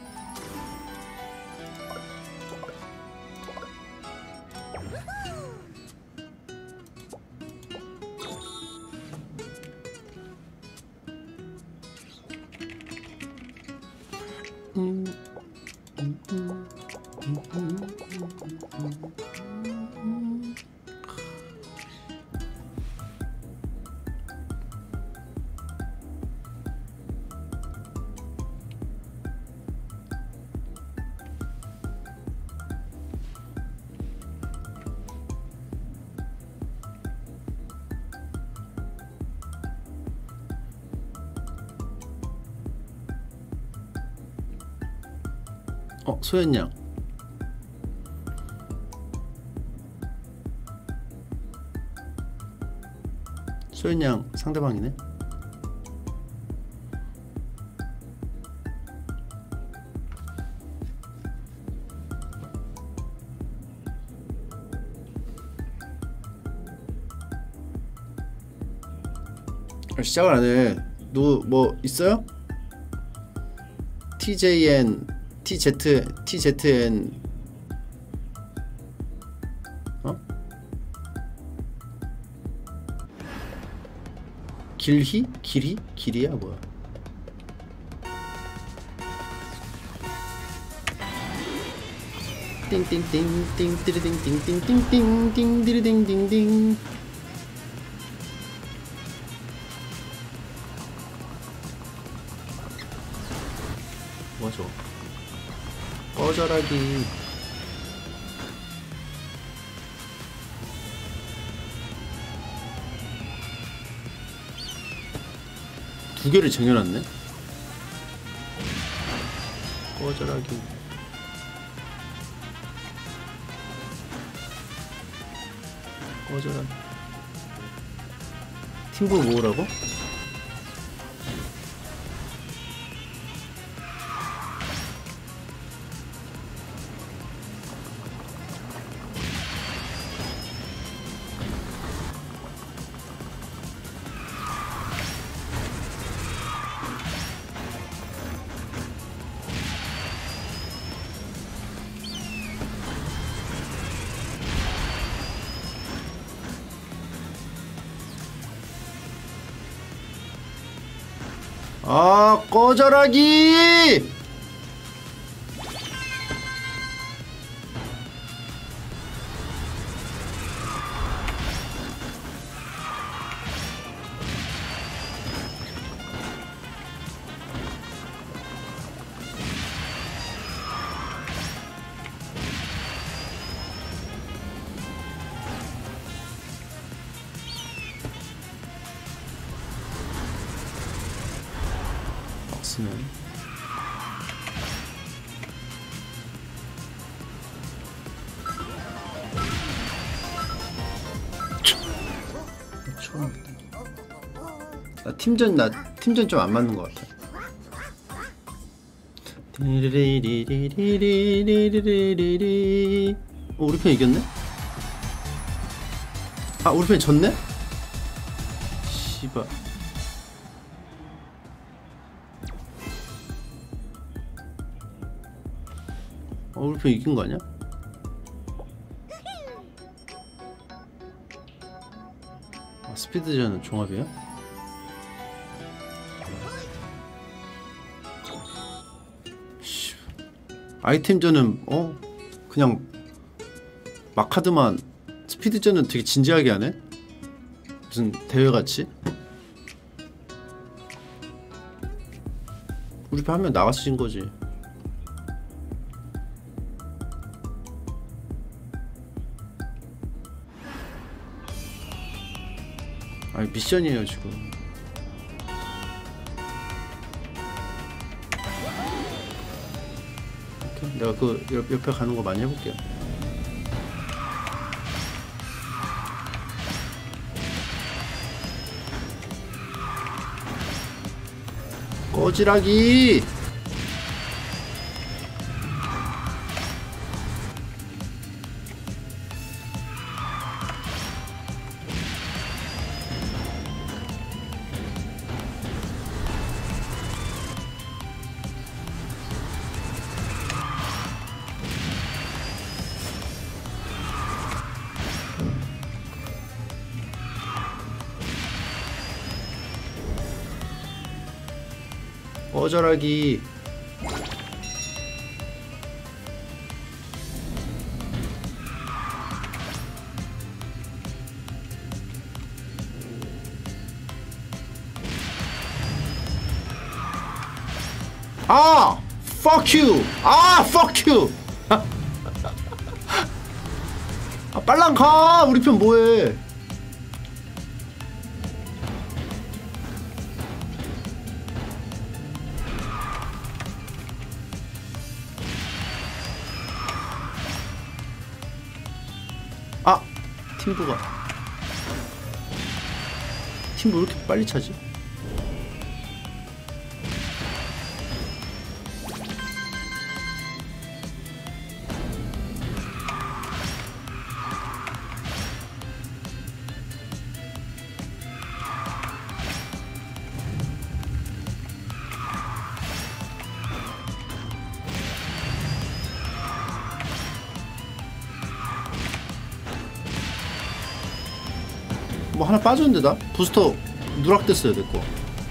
소연양. 소연양 상대방이네. 시작을 안 해. 너 뭐 있어요? TJN TZN 길이야 뭐야? 띵띵띵띵 띠리띵띵띵띵띵띵 띠리띵띵띵. 뭐야 저거? 꺼져라기. 두 개를 쟁여놨네. 꺼져라기. 꺼져라. 팀볼 모으라고? 아, 꺼져라기! 팀전 좀 안 맞는 것 같아. 우리 편 이겼네? 아, 우리 편이 졌네? 씨발. 우리 편 이긴 거 아니야? 스피드전은 종합이야? 아이템전은 그냥 막하드만. 스피드전은 되게 진지하게 하네? 무슨 대회같이? 우리 편 한 명 나가서 진 거지. 아니 미션이에요 지금. 오케이. 내가 그 옆에 가는 거 많이 해볼게요. 꺼지라기. 꺼져라기. 아! fuck you! 아! fuck you! 아 빨랑 가! 우리 편 뭐해? 아! 팀부가 팀부 왜 이렇게 빨리 차지? 뭐 하나 빠졌는데 나? 부스터 누락됐어요 내꺼.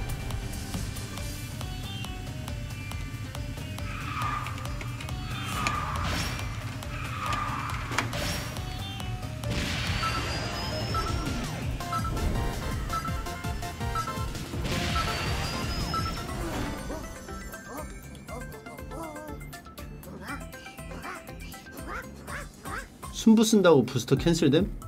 순부 쓴다고 부스터 캔슬됨?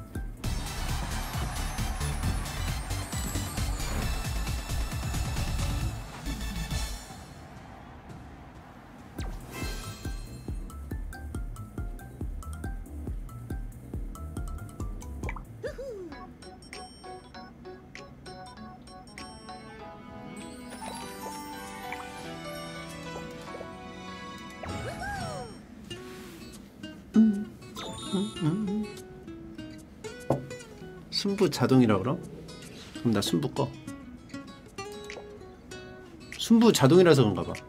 순부 자동이라 그럼? 그럼 나 순부 꺼. 순부 자동이라서 그런가 봐.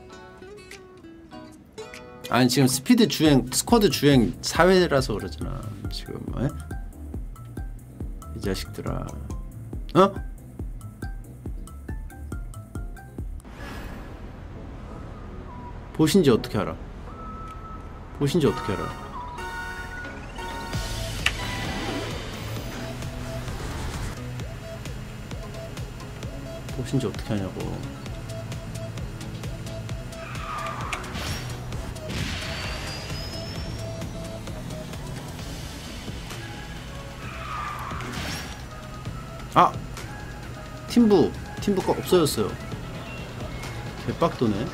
아니 지금 스피드 주행, 스쿼드 주행 4회라서 그러잖아 지금. 에? 이 자식들아. 어? 보신지 어떻게 알아? 보신지 어떻게 알아? 보신지 어떻게 하냐고. 아! 팀부가 없어졌어요. 개빡도네.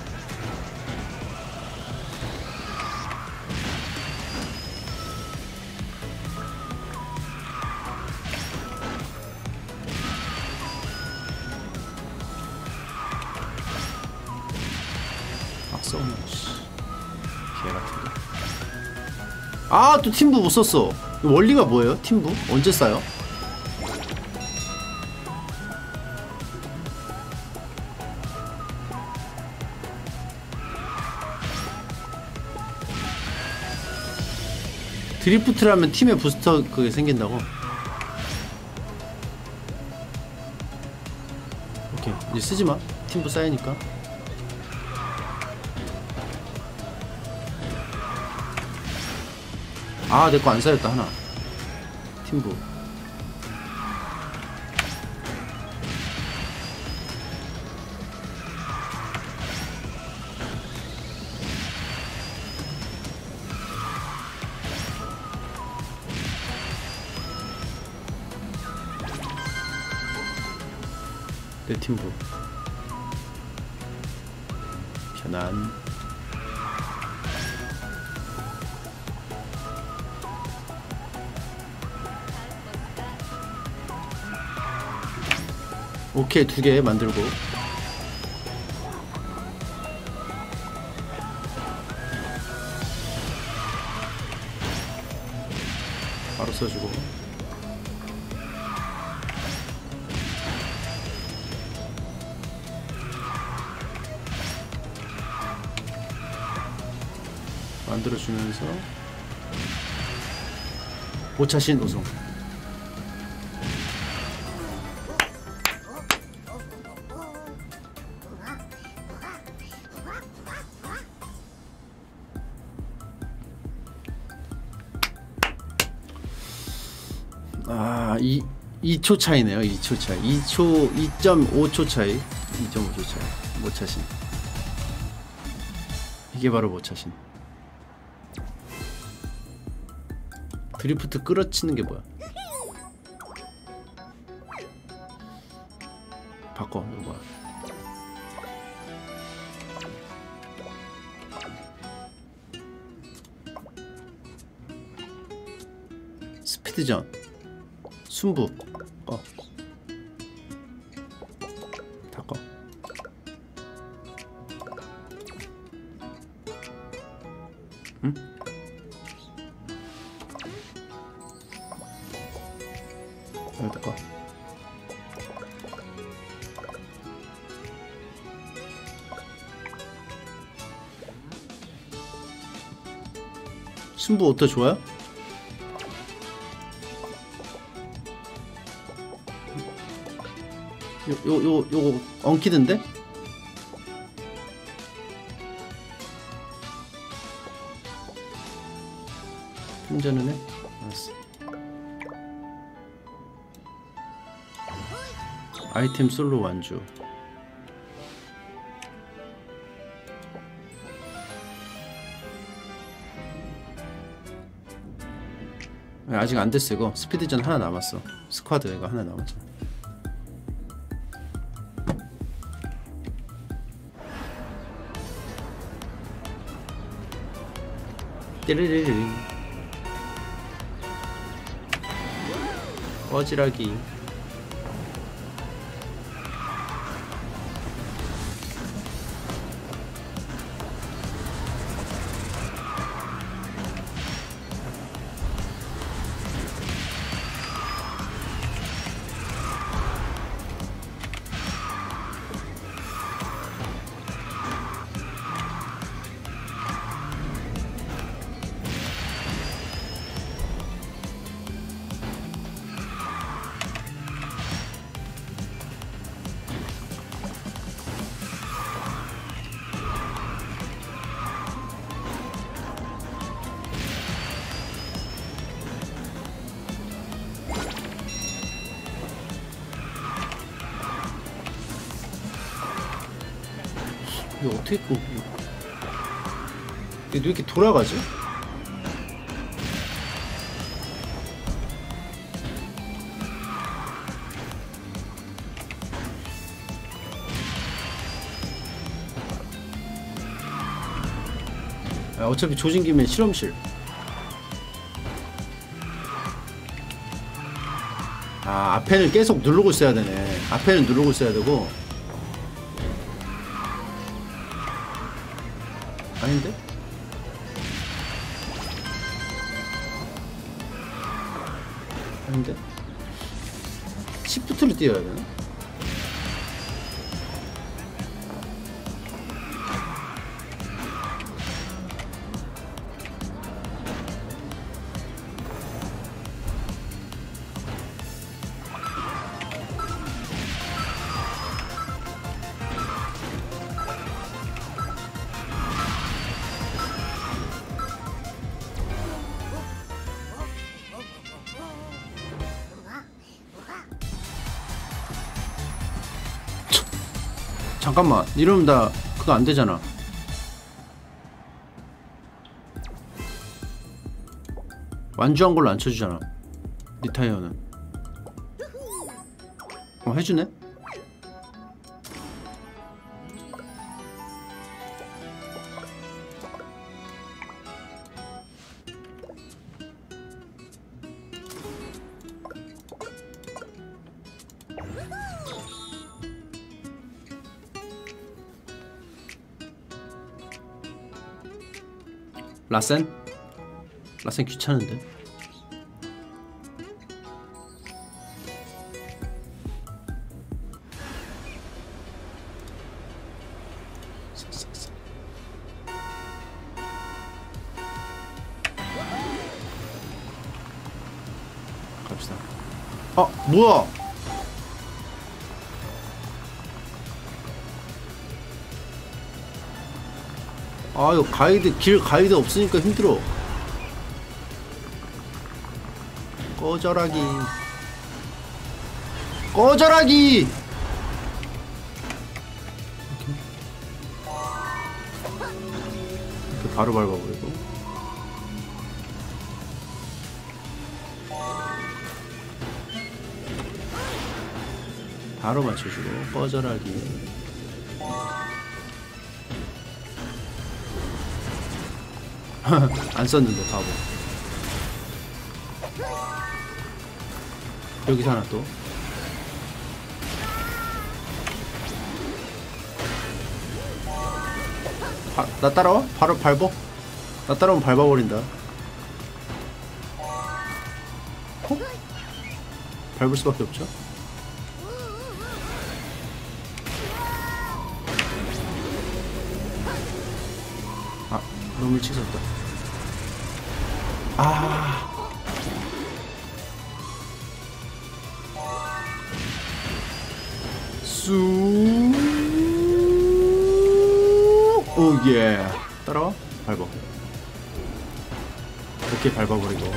악성놈 개같은데. 아! 또 팀부 못 썼어. 원리가 뭐예요? 팀부? 언제 싸요? 드리프트를 하면 팀에 부스터 그게 생긴다고? 오케이 이제 쓰지마. 팀부 쌓이니까. 아 내 거 안 쌓였다 하나. 팀부 내 팀부 편안. 오케이 2개 만들고 바로 써주고 만들어주면서 5차신 우승. 아, 2초 차이네요. 2초 차이. 2.5초 차이. 2.5초 차이. 모차신. 이게 바로 모차신. 드리프트 끌어치는 게 뭐야? 바꿔. 이거 뭐야? 스피드전. 순부. 꺼. 다 꺼. 응? 여기다 꺼. 순부 어때? 좋아요? 요거 엉키던데? 충전은 해? 알았어. 아이템 솔로 완주. 아직 안 됐어. 이거 스피드전 하나 남았어. 스쿼드 이거 하나 남았잖아. 띠르르르 어지러기. 이거 어떻게 끊고? 이게 왜 이렇게 돌아가지? 아, 어차피 조진 김에 실험실. 아, 앞에는 계속 누르고 있어야 되네. 앞에는 누르고 있어야 되고. 아닌데? 아닌데? 시프트로 뛰어야 되나? 잠깐만, 이러면 나 그거 안 되잖아. 완주한 걸로 안 쳐주잖아. 리타이어는. 해주네? 라센? 라센 귀찮은데? 갑시다. 뭐야? 이거 길 가이드 없으니까 힘들어. 꺼져라기. 꺼져라기! 이렇게 바로 밟아버리고. 바로 맞춰주고. 꺼져라기. 안 썼는데 바보. 여기서 하나 또. 나 따라와? 바로 밟어? 나 따라오면 밟아버린다. 밟을 수밖에 없죠. 너무 일찍 썼다. 오예. 따라와. 밟아. 오케이, 밟아버리고.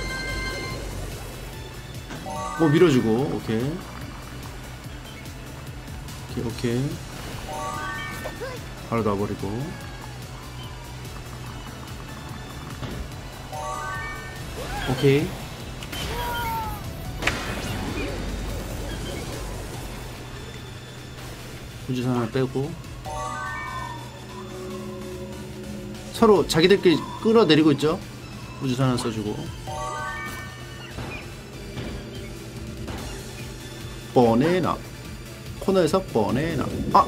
밀어주고. 오케이. 오케이. 바로 놔버리고. 오케이. 우주선 하나 빼고. 서로 자기들끼리 끌어내리고 있죠? 우주선 하나 써주고. 뻔해나. 코너에서 뻔해나.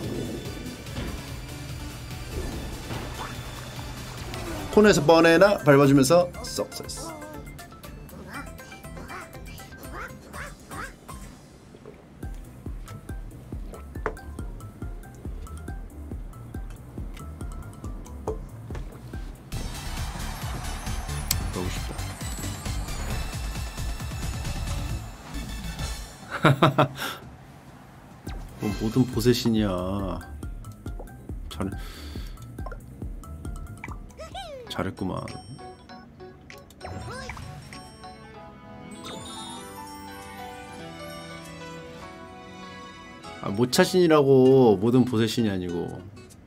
코너에서 뻔해나 밟아주면서 석세스. 너무 쉽다. 모든 보세신이야. 잘했구만. 모차신이라고 모든 보세신이 아니고.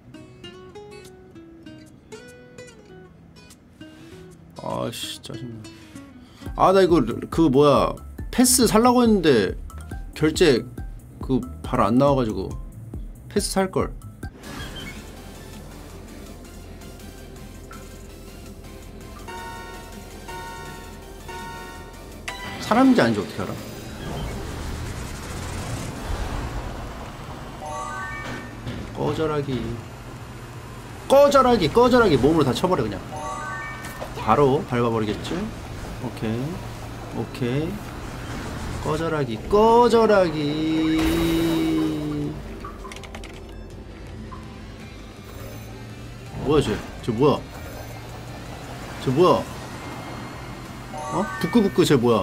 아씨 짜증나. 나 이거 뭐야, 패스 살라고 했는데 결제 바로 안 나와가지고 패스 살걸. 사람인지 아닌지 어떻게 알아? 꺼져라기 몸으로 다 쳐버려 그냥. 바로 밟아버리겠죠? 오케이. 꺼져라기. 뭐야 쟤 뭐야? 부끄부끄 쟤 뭐야?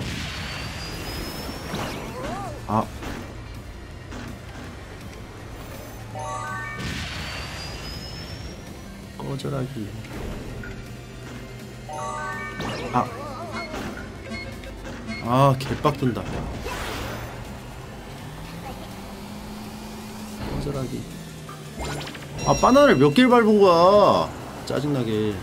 꺼져라기. 개빡든다. 꺼져라기. 아 바나나를 몇 개를 밟은 거야 짜증나게.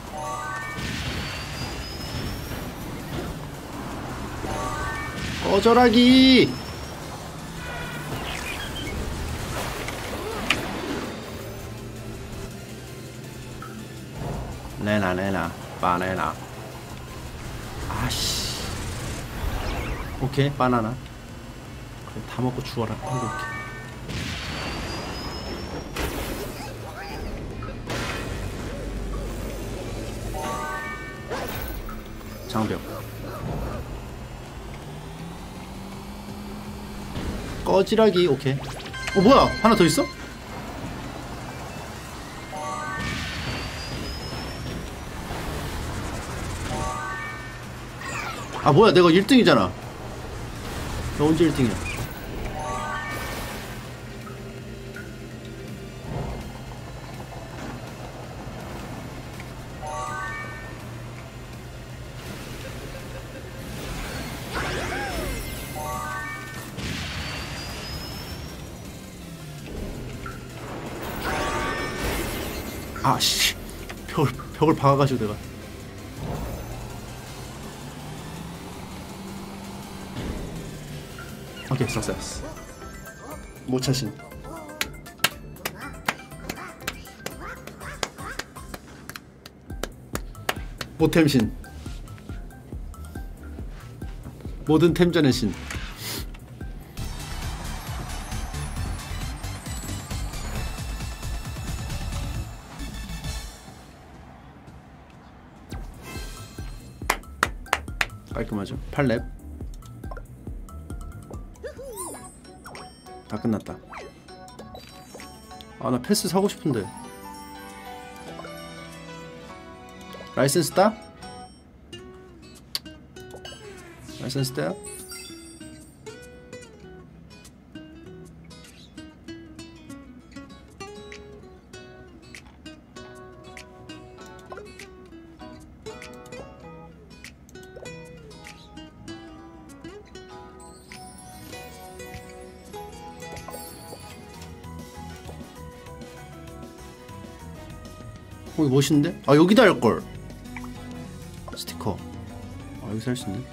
꺼져라기. 내놔 바나나. 아씨. 오케이 바나나. 그래 다 먹고 죽어라. 오케이. 장벽. 꺼지라기. 오케이. 뭐야 하나 더 있어? 아 뭐야 내가 1등이잖아. 너 언제 1등이야? 아씨 벽을 박아가지고 내가. 오케이 석세스. 모차신. 모템신. 모든 템전의 신. 깔끔하죠. 8렙. 다 끝났다. 아 나 패스 사고 싶은데. 라이센스 따? 라이센스 따? 이거 멋있는데? 아 여기다 할걸. 스티커. 아 여기서 할 수 있네.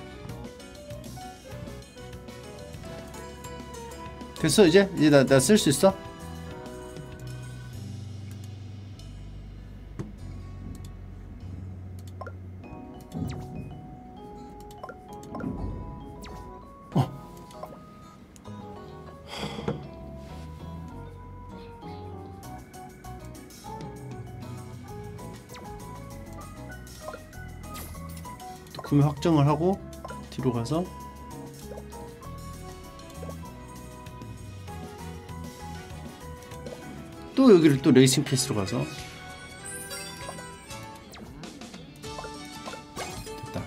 됐어 이제 나 쓸 수 있어? 구매 확정을 하고 뒤로 가서 또 여기를 또 레이싱 패스로 가서 됐다.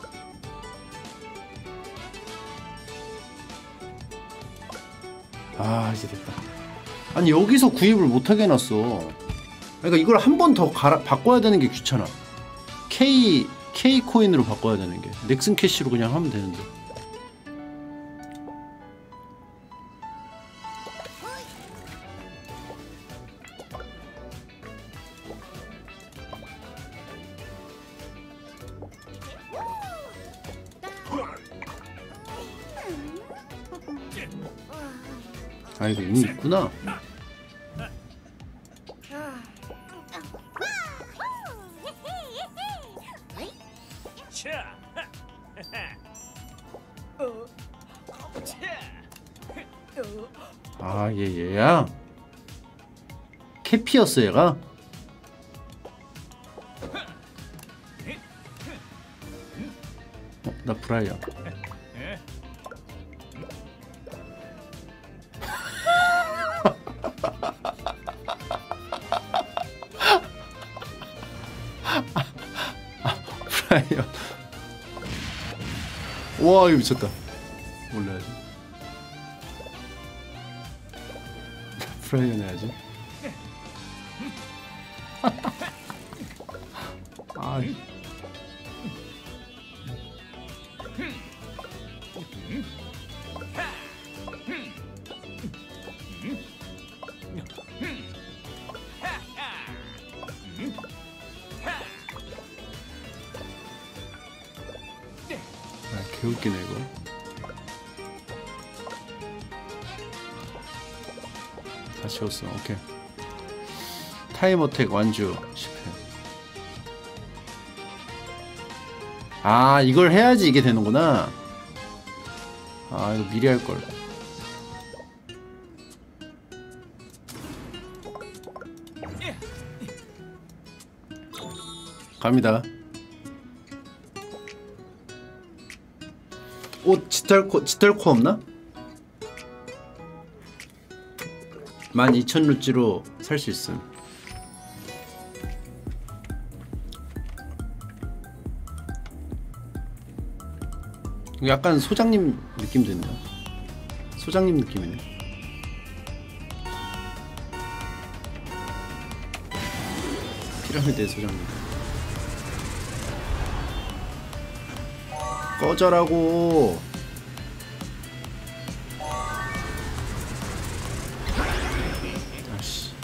아 이제 됐다. 아니 여기서 구입을 못하게 해놨어. 그러니까 이걸 한 번 더 바꿔야 되는 게 귀찮아. K 코인으로 바꿔야 되는 게 넥슨 캐시로 그냥 하면 되는데. 아 이거 이미 있구나. 아 얘야 캐피였어 얘가. 나 브라이야. 브라이어. 와 이거 미쳤다. 올려야지. 프라이어 내야지. 아. 개웃기네 이거. 다 지웠어. 오케이. 타임어택 완주 실패. 아 이걸 해야지 이게 되는구나. 아 이거 미리 할걸. 갑니다. 옷 지털코 없나? 12,000루찌로 살 수 있음. 약간 소장님 느낌 드네요. 소장님 느낌이네. 피라미드의 소장님. 꺼져라고. 아씨.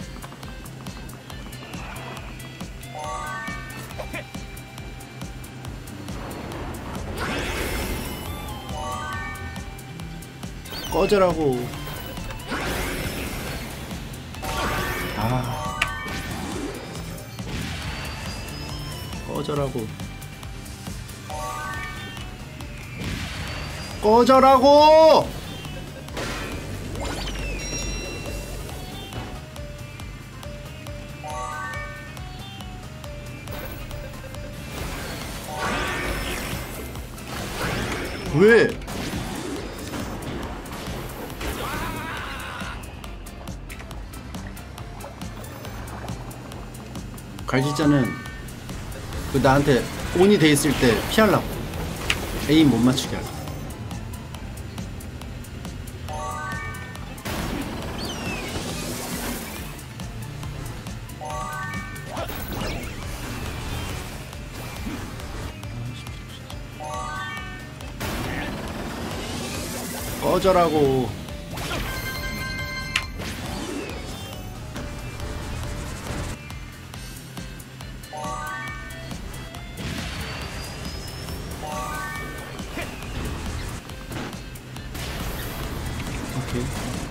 꺼져라고. 아. 꺼져라고. 꺼져라고! 왜? 갈기자는 그 나한테 온이 돼 있을 때 피하려고 에임 못 맞추게 하려고. 꺼져라고. 오케이.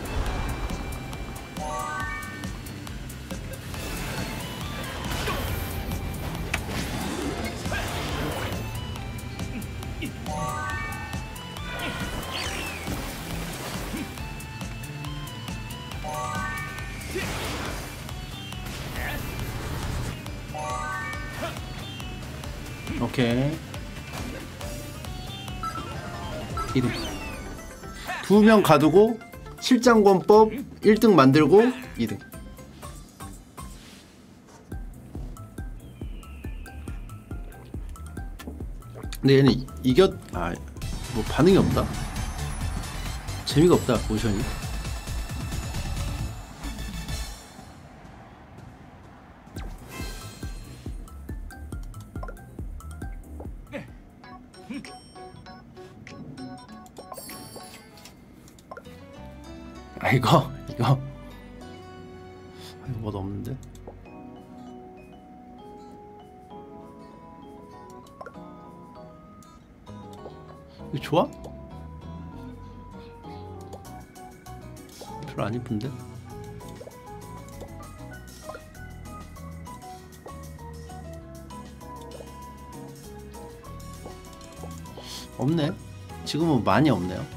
오케이. 2등. 2명 가두고 실장권법 1등 만들고 2등. 근데 얘는 뭐 반응이 없다. 재미가 없다 모션이. 아 이거 뭐도 없는데. 이거 좋아? 별로 안 이쁜데? 없네. 지금은 많이 없네요.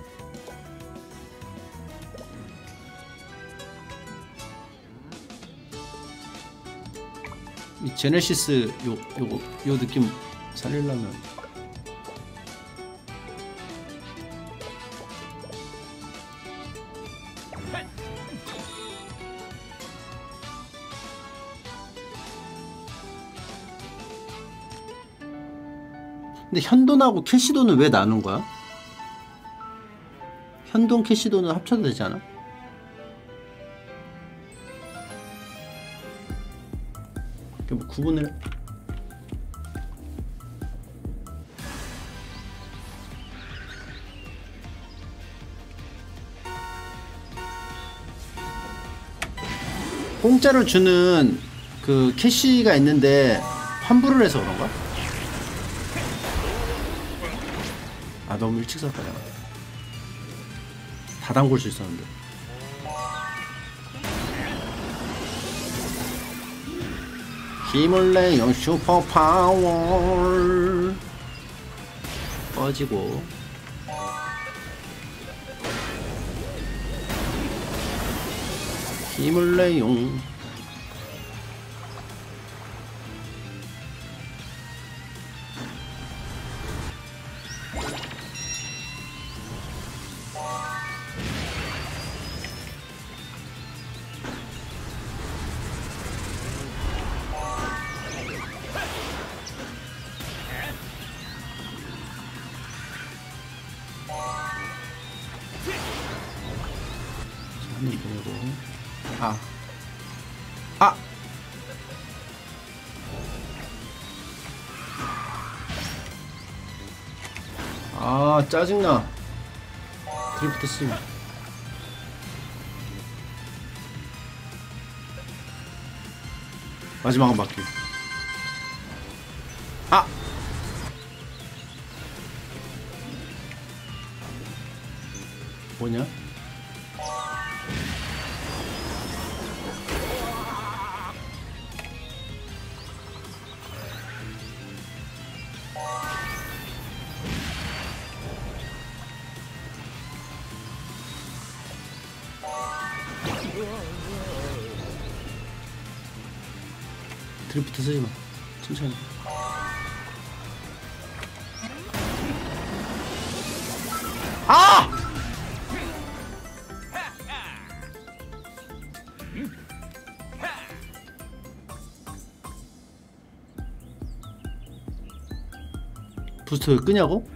이 제네시스 요 느낌 살리려면 근데 현돈하고 캐시돈은 왜 나눈 거야? 현돈 캐시돈은 합쳐도 되지 않아? 뭐 구분을 공짜로 주는 그 캐시가 있는데 환불을 해서 그런가? 아 너무 일찍 샀다. 다 담글 수 있었는데. 힘을 내요 슈퍼 파워. 꺼지고. 힘을 내요. 한번 보내고. 짜증나. 드리프트 쓰지 마. 마지막 한 바퀴. 뭐냐? 드리프트 쓰지마. 천천히. 부스터 왜 끄냐고?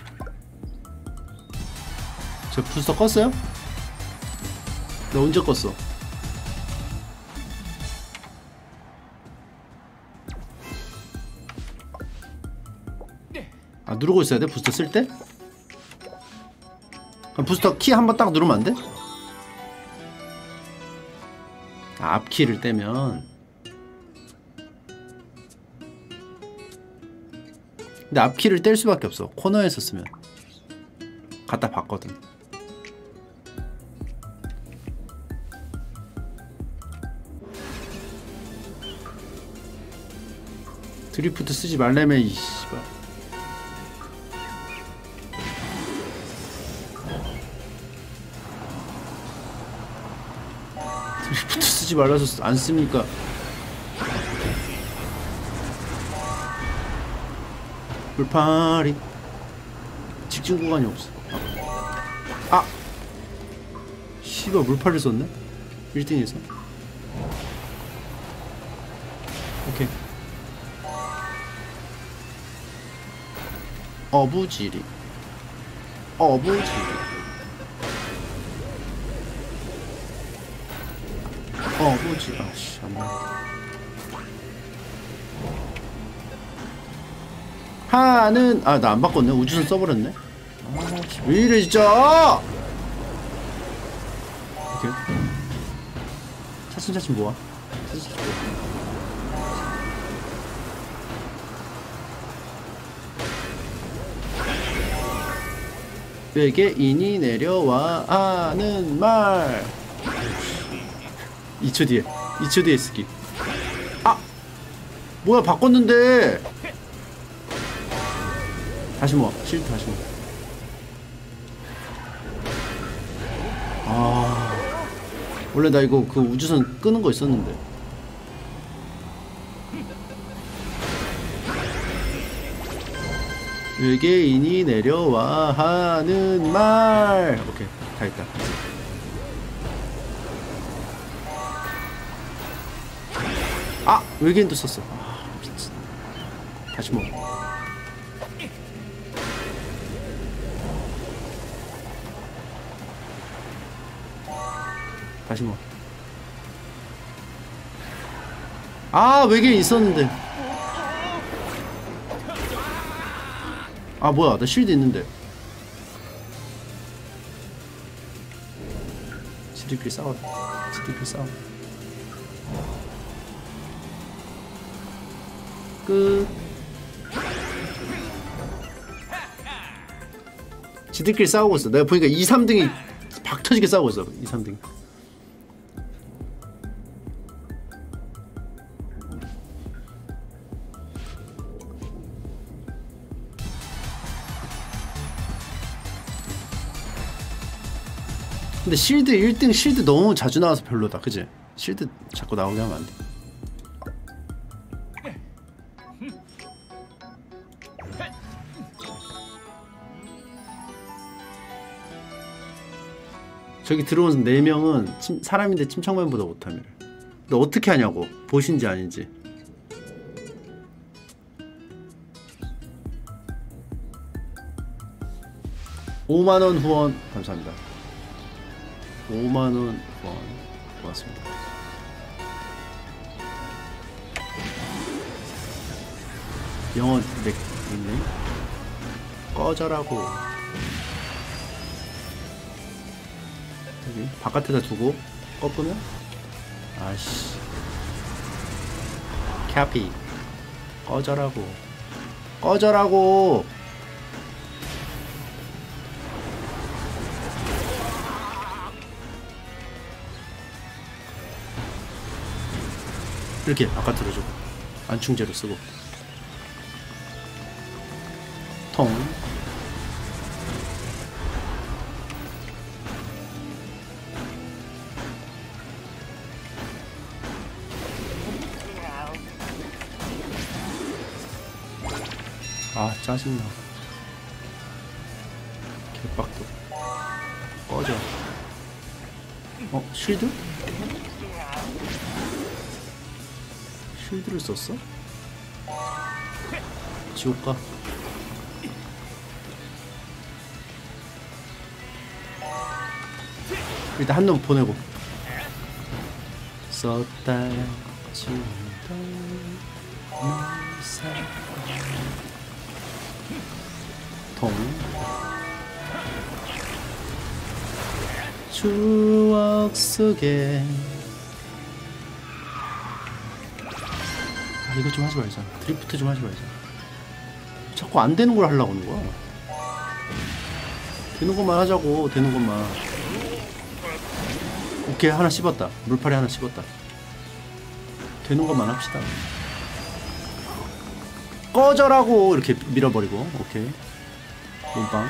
저 부스터 껐어요? 나 언제 껐어? 누르고 있어야 돼? 부스터 쓸 때? 그럼 부스터 키 한번 딱 누르면 안 돼? 앞키를 떼면. 근데 앞키를 뗄 수밖에 없어. 코너에서 쓰면. 갖다 봤거든. 드리프트 쓰지 말래며 이 씨발. 드리프트 쓰지 말라서 안 씁니까? 물파리. 직진 구간이 없어. 씨발 물파리를 썼네? 1등에서. 오케이. 어부지리. 어부지리. 어부지. 아씨 안나. 하는. 나 안 바꿨네. 우주선 써버렸네. 왜 이래 진짜. 오케이. 차츰차츰 모아. 차츰차츰 모아. 외계인이 내려와 하는 말. 2초 뒤에. 2초 뒤에 쓰기. 뭐야 바꿨는데. 다시 모아. 실드 다시 모아. 원래 나 이거 그 우주선 끄는 거 있었는데. 외계인이 내려와 하는 말. 오케이 다 했다. 외계인도 썼어. 미친. 다시 먹어. 다시 먹어. 외계인 있었는데. 뭐야 나 쉴드 있는데. 지들끼리 싸워. 지들끼리 싸워. 끝. 지들끼리 싸우고 있어. 내가 보니까 2, 3등이 박터지게 싸우고 있어. 2, 3등. 근데 실드 1등 실드 너무 자주 나와서 별로다. 그치? 실드 자꾸 나오게 하면 안 돼. 저기 들어온 4명은 사람인데 침착맨보다 못함이래. 너 어떻게 하냐고. 보신지 아닌지. $50,000 후원 감사합니다. 50,000원 후원 고맙습니다. 영어 넥 있네. 꺼져라고. 여기 바깥에다 두고 꺾으면 아씨 캐피 꺼져라고. 꺼져라고. 이렇게 바깥으로 줘. 안충제로 쓰고 통. 아 짜증나. 개빡도. 꺼져. 쉴드? 쉴드를 썼어? 지옥가. 일단 한 놈 보내고. 썼다 지운다 통. 추억 속에. 아 이거 좀 하지 말자. 드리프트 좀 하지 말자. 자꾸 안 되는 걸 하려고 하는 거야. 되는 것만 하자고. 되는 것만. 오케이 하나 씹었다. 물파리 하나 씹었다. 되는 것만 합시다. 꺼져라고. 이렇게 밀어버리고. 오케이 몸빵.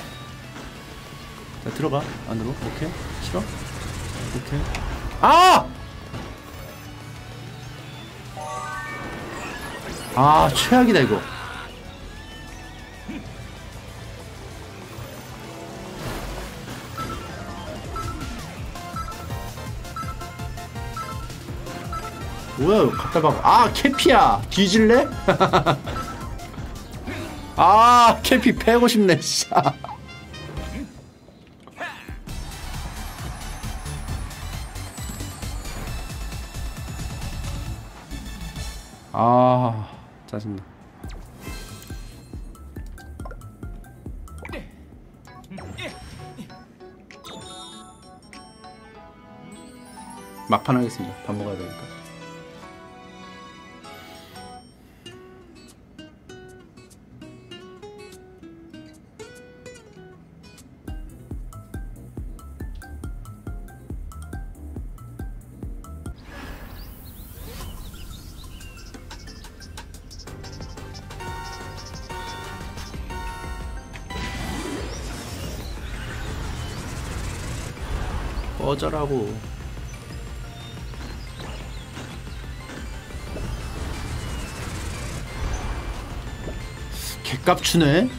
자 들어가 안으로. 오케이 싫어. 오케이. 아! 아 최악이다 이거. 뭐야 갖다 박아. 아 캐피야 뒤질래? 아 캐피 패고 싶네. 아 짜증나. 막판 하겠습니다. 밥 먹어야 되니까. 꺼져라고. 개깝추네.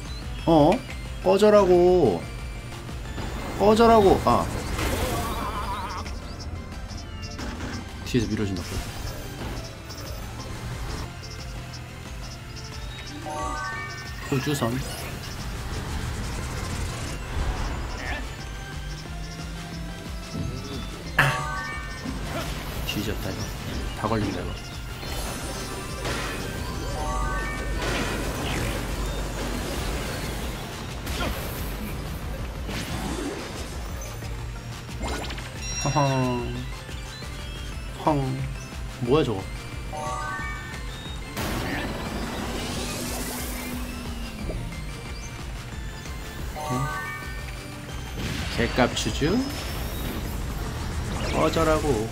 꺼져라고. 꺼져라고. 아 뒤에서 밀어준다. 호주선. 뒤졌다 이거. 다 걸린다 이거. 허헝 헝. 뭐야 저거. 개값 추주? 어쩌라고.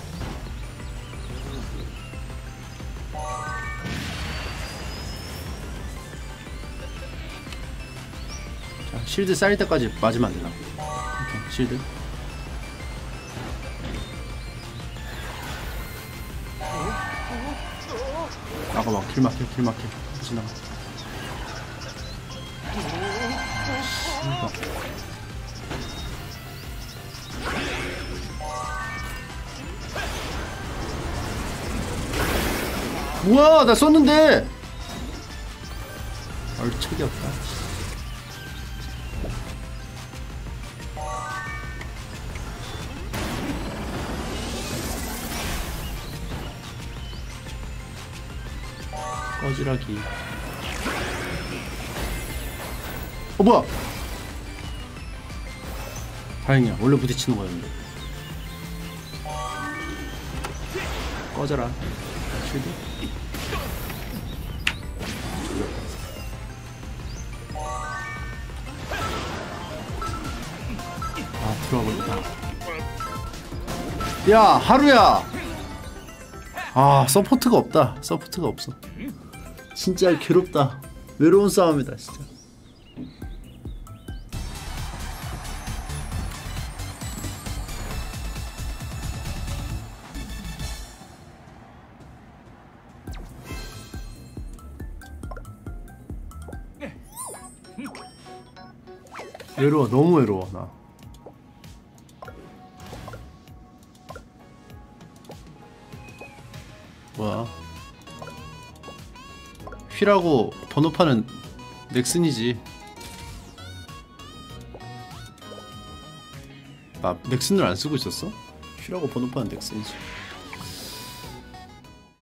자, 실드 쌓일 때까지 맞으면 안 되나? 오케이, 실드. 아까 막 길 막혀. 지나가. 뭐야, 나 썼는데. 얼척이 없다. 꺼지라기. 뭐야? 다행이야. 원래 부딪히는 거였는데. 꺼져라. 쉴드. 아, 들어와버렸다. 야, 하루야. 아, 서포트가 없다. 서포트가 없어. 진짜 괴롭다. 외로운 싸움이다, 진짜. 외로워, 너무 외로워, 나. 뭐야? 휠하고 번호판은 넥슨이지. 나 넥슨을 안 쓰고 있었어? 휠하고 번호판은 넥슨이지.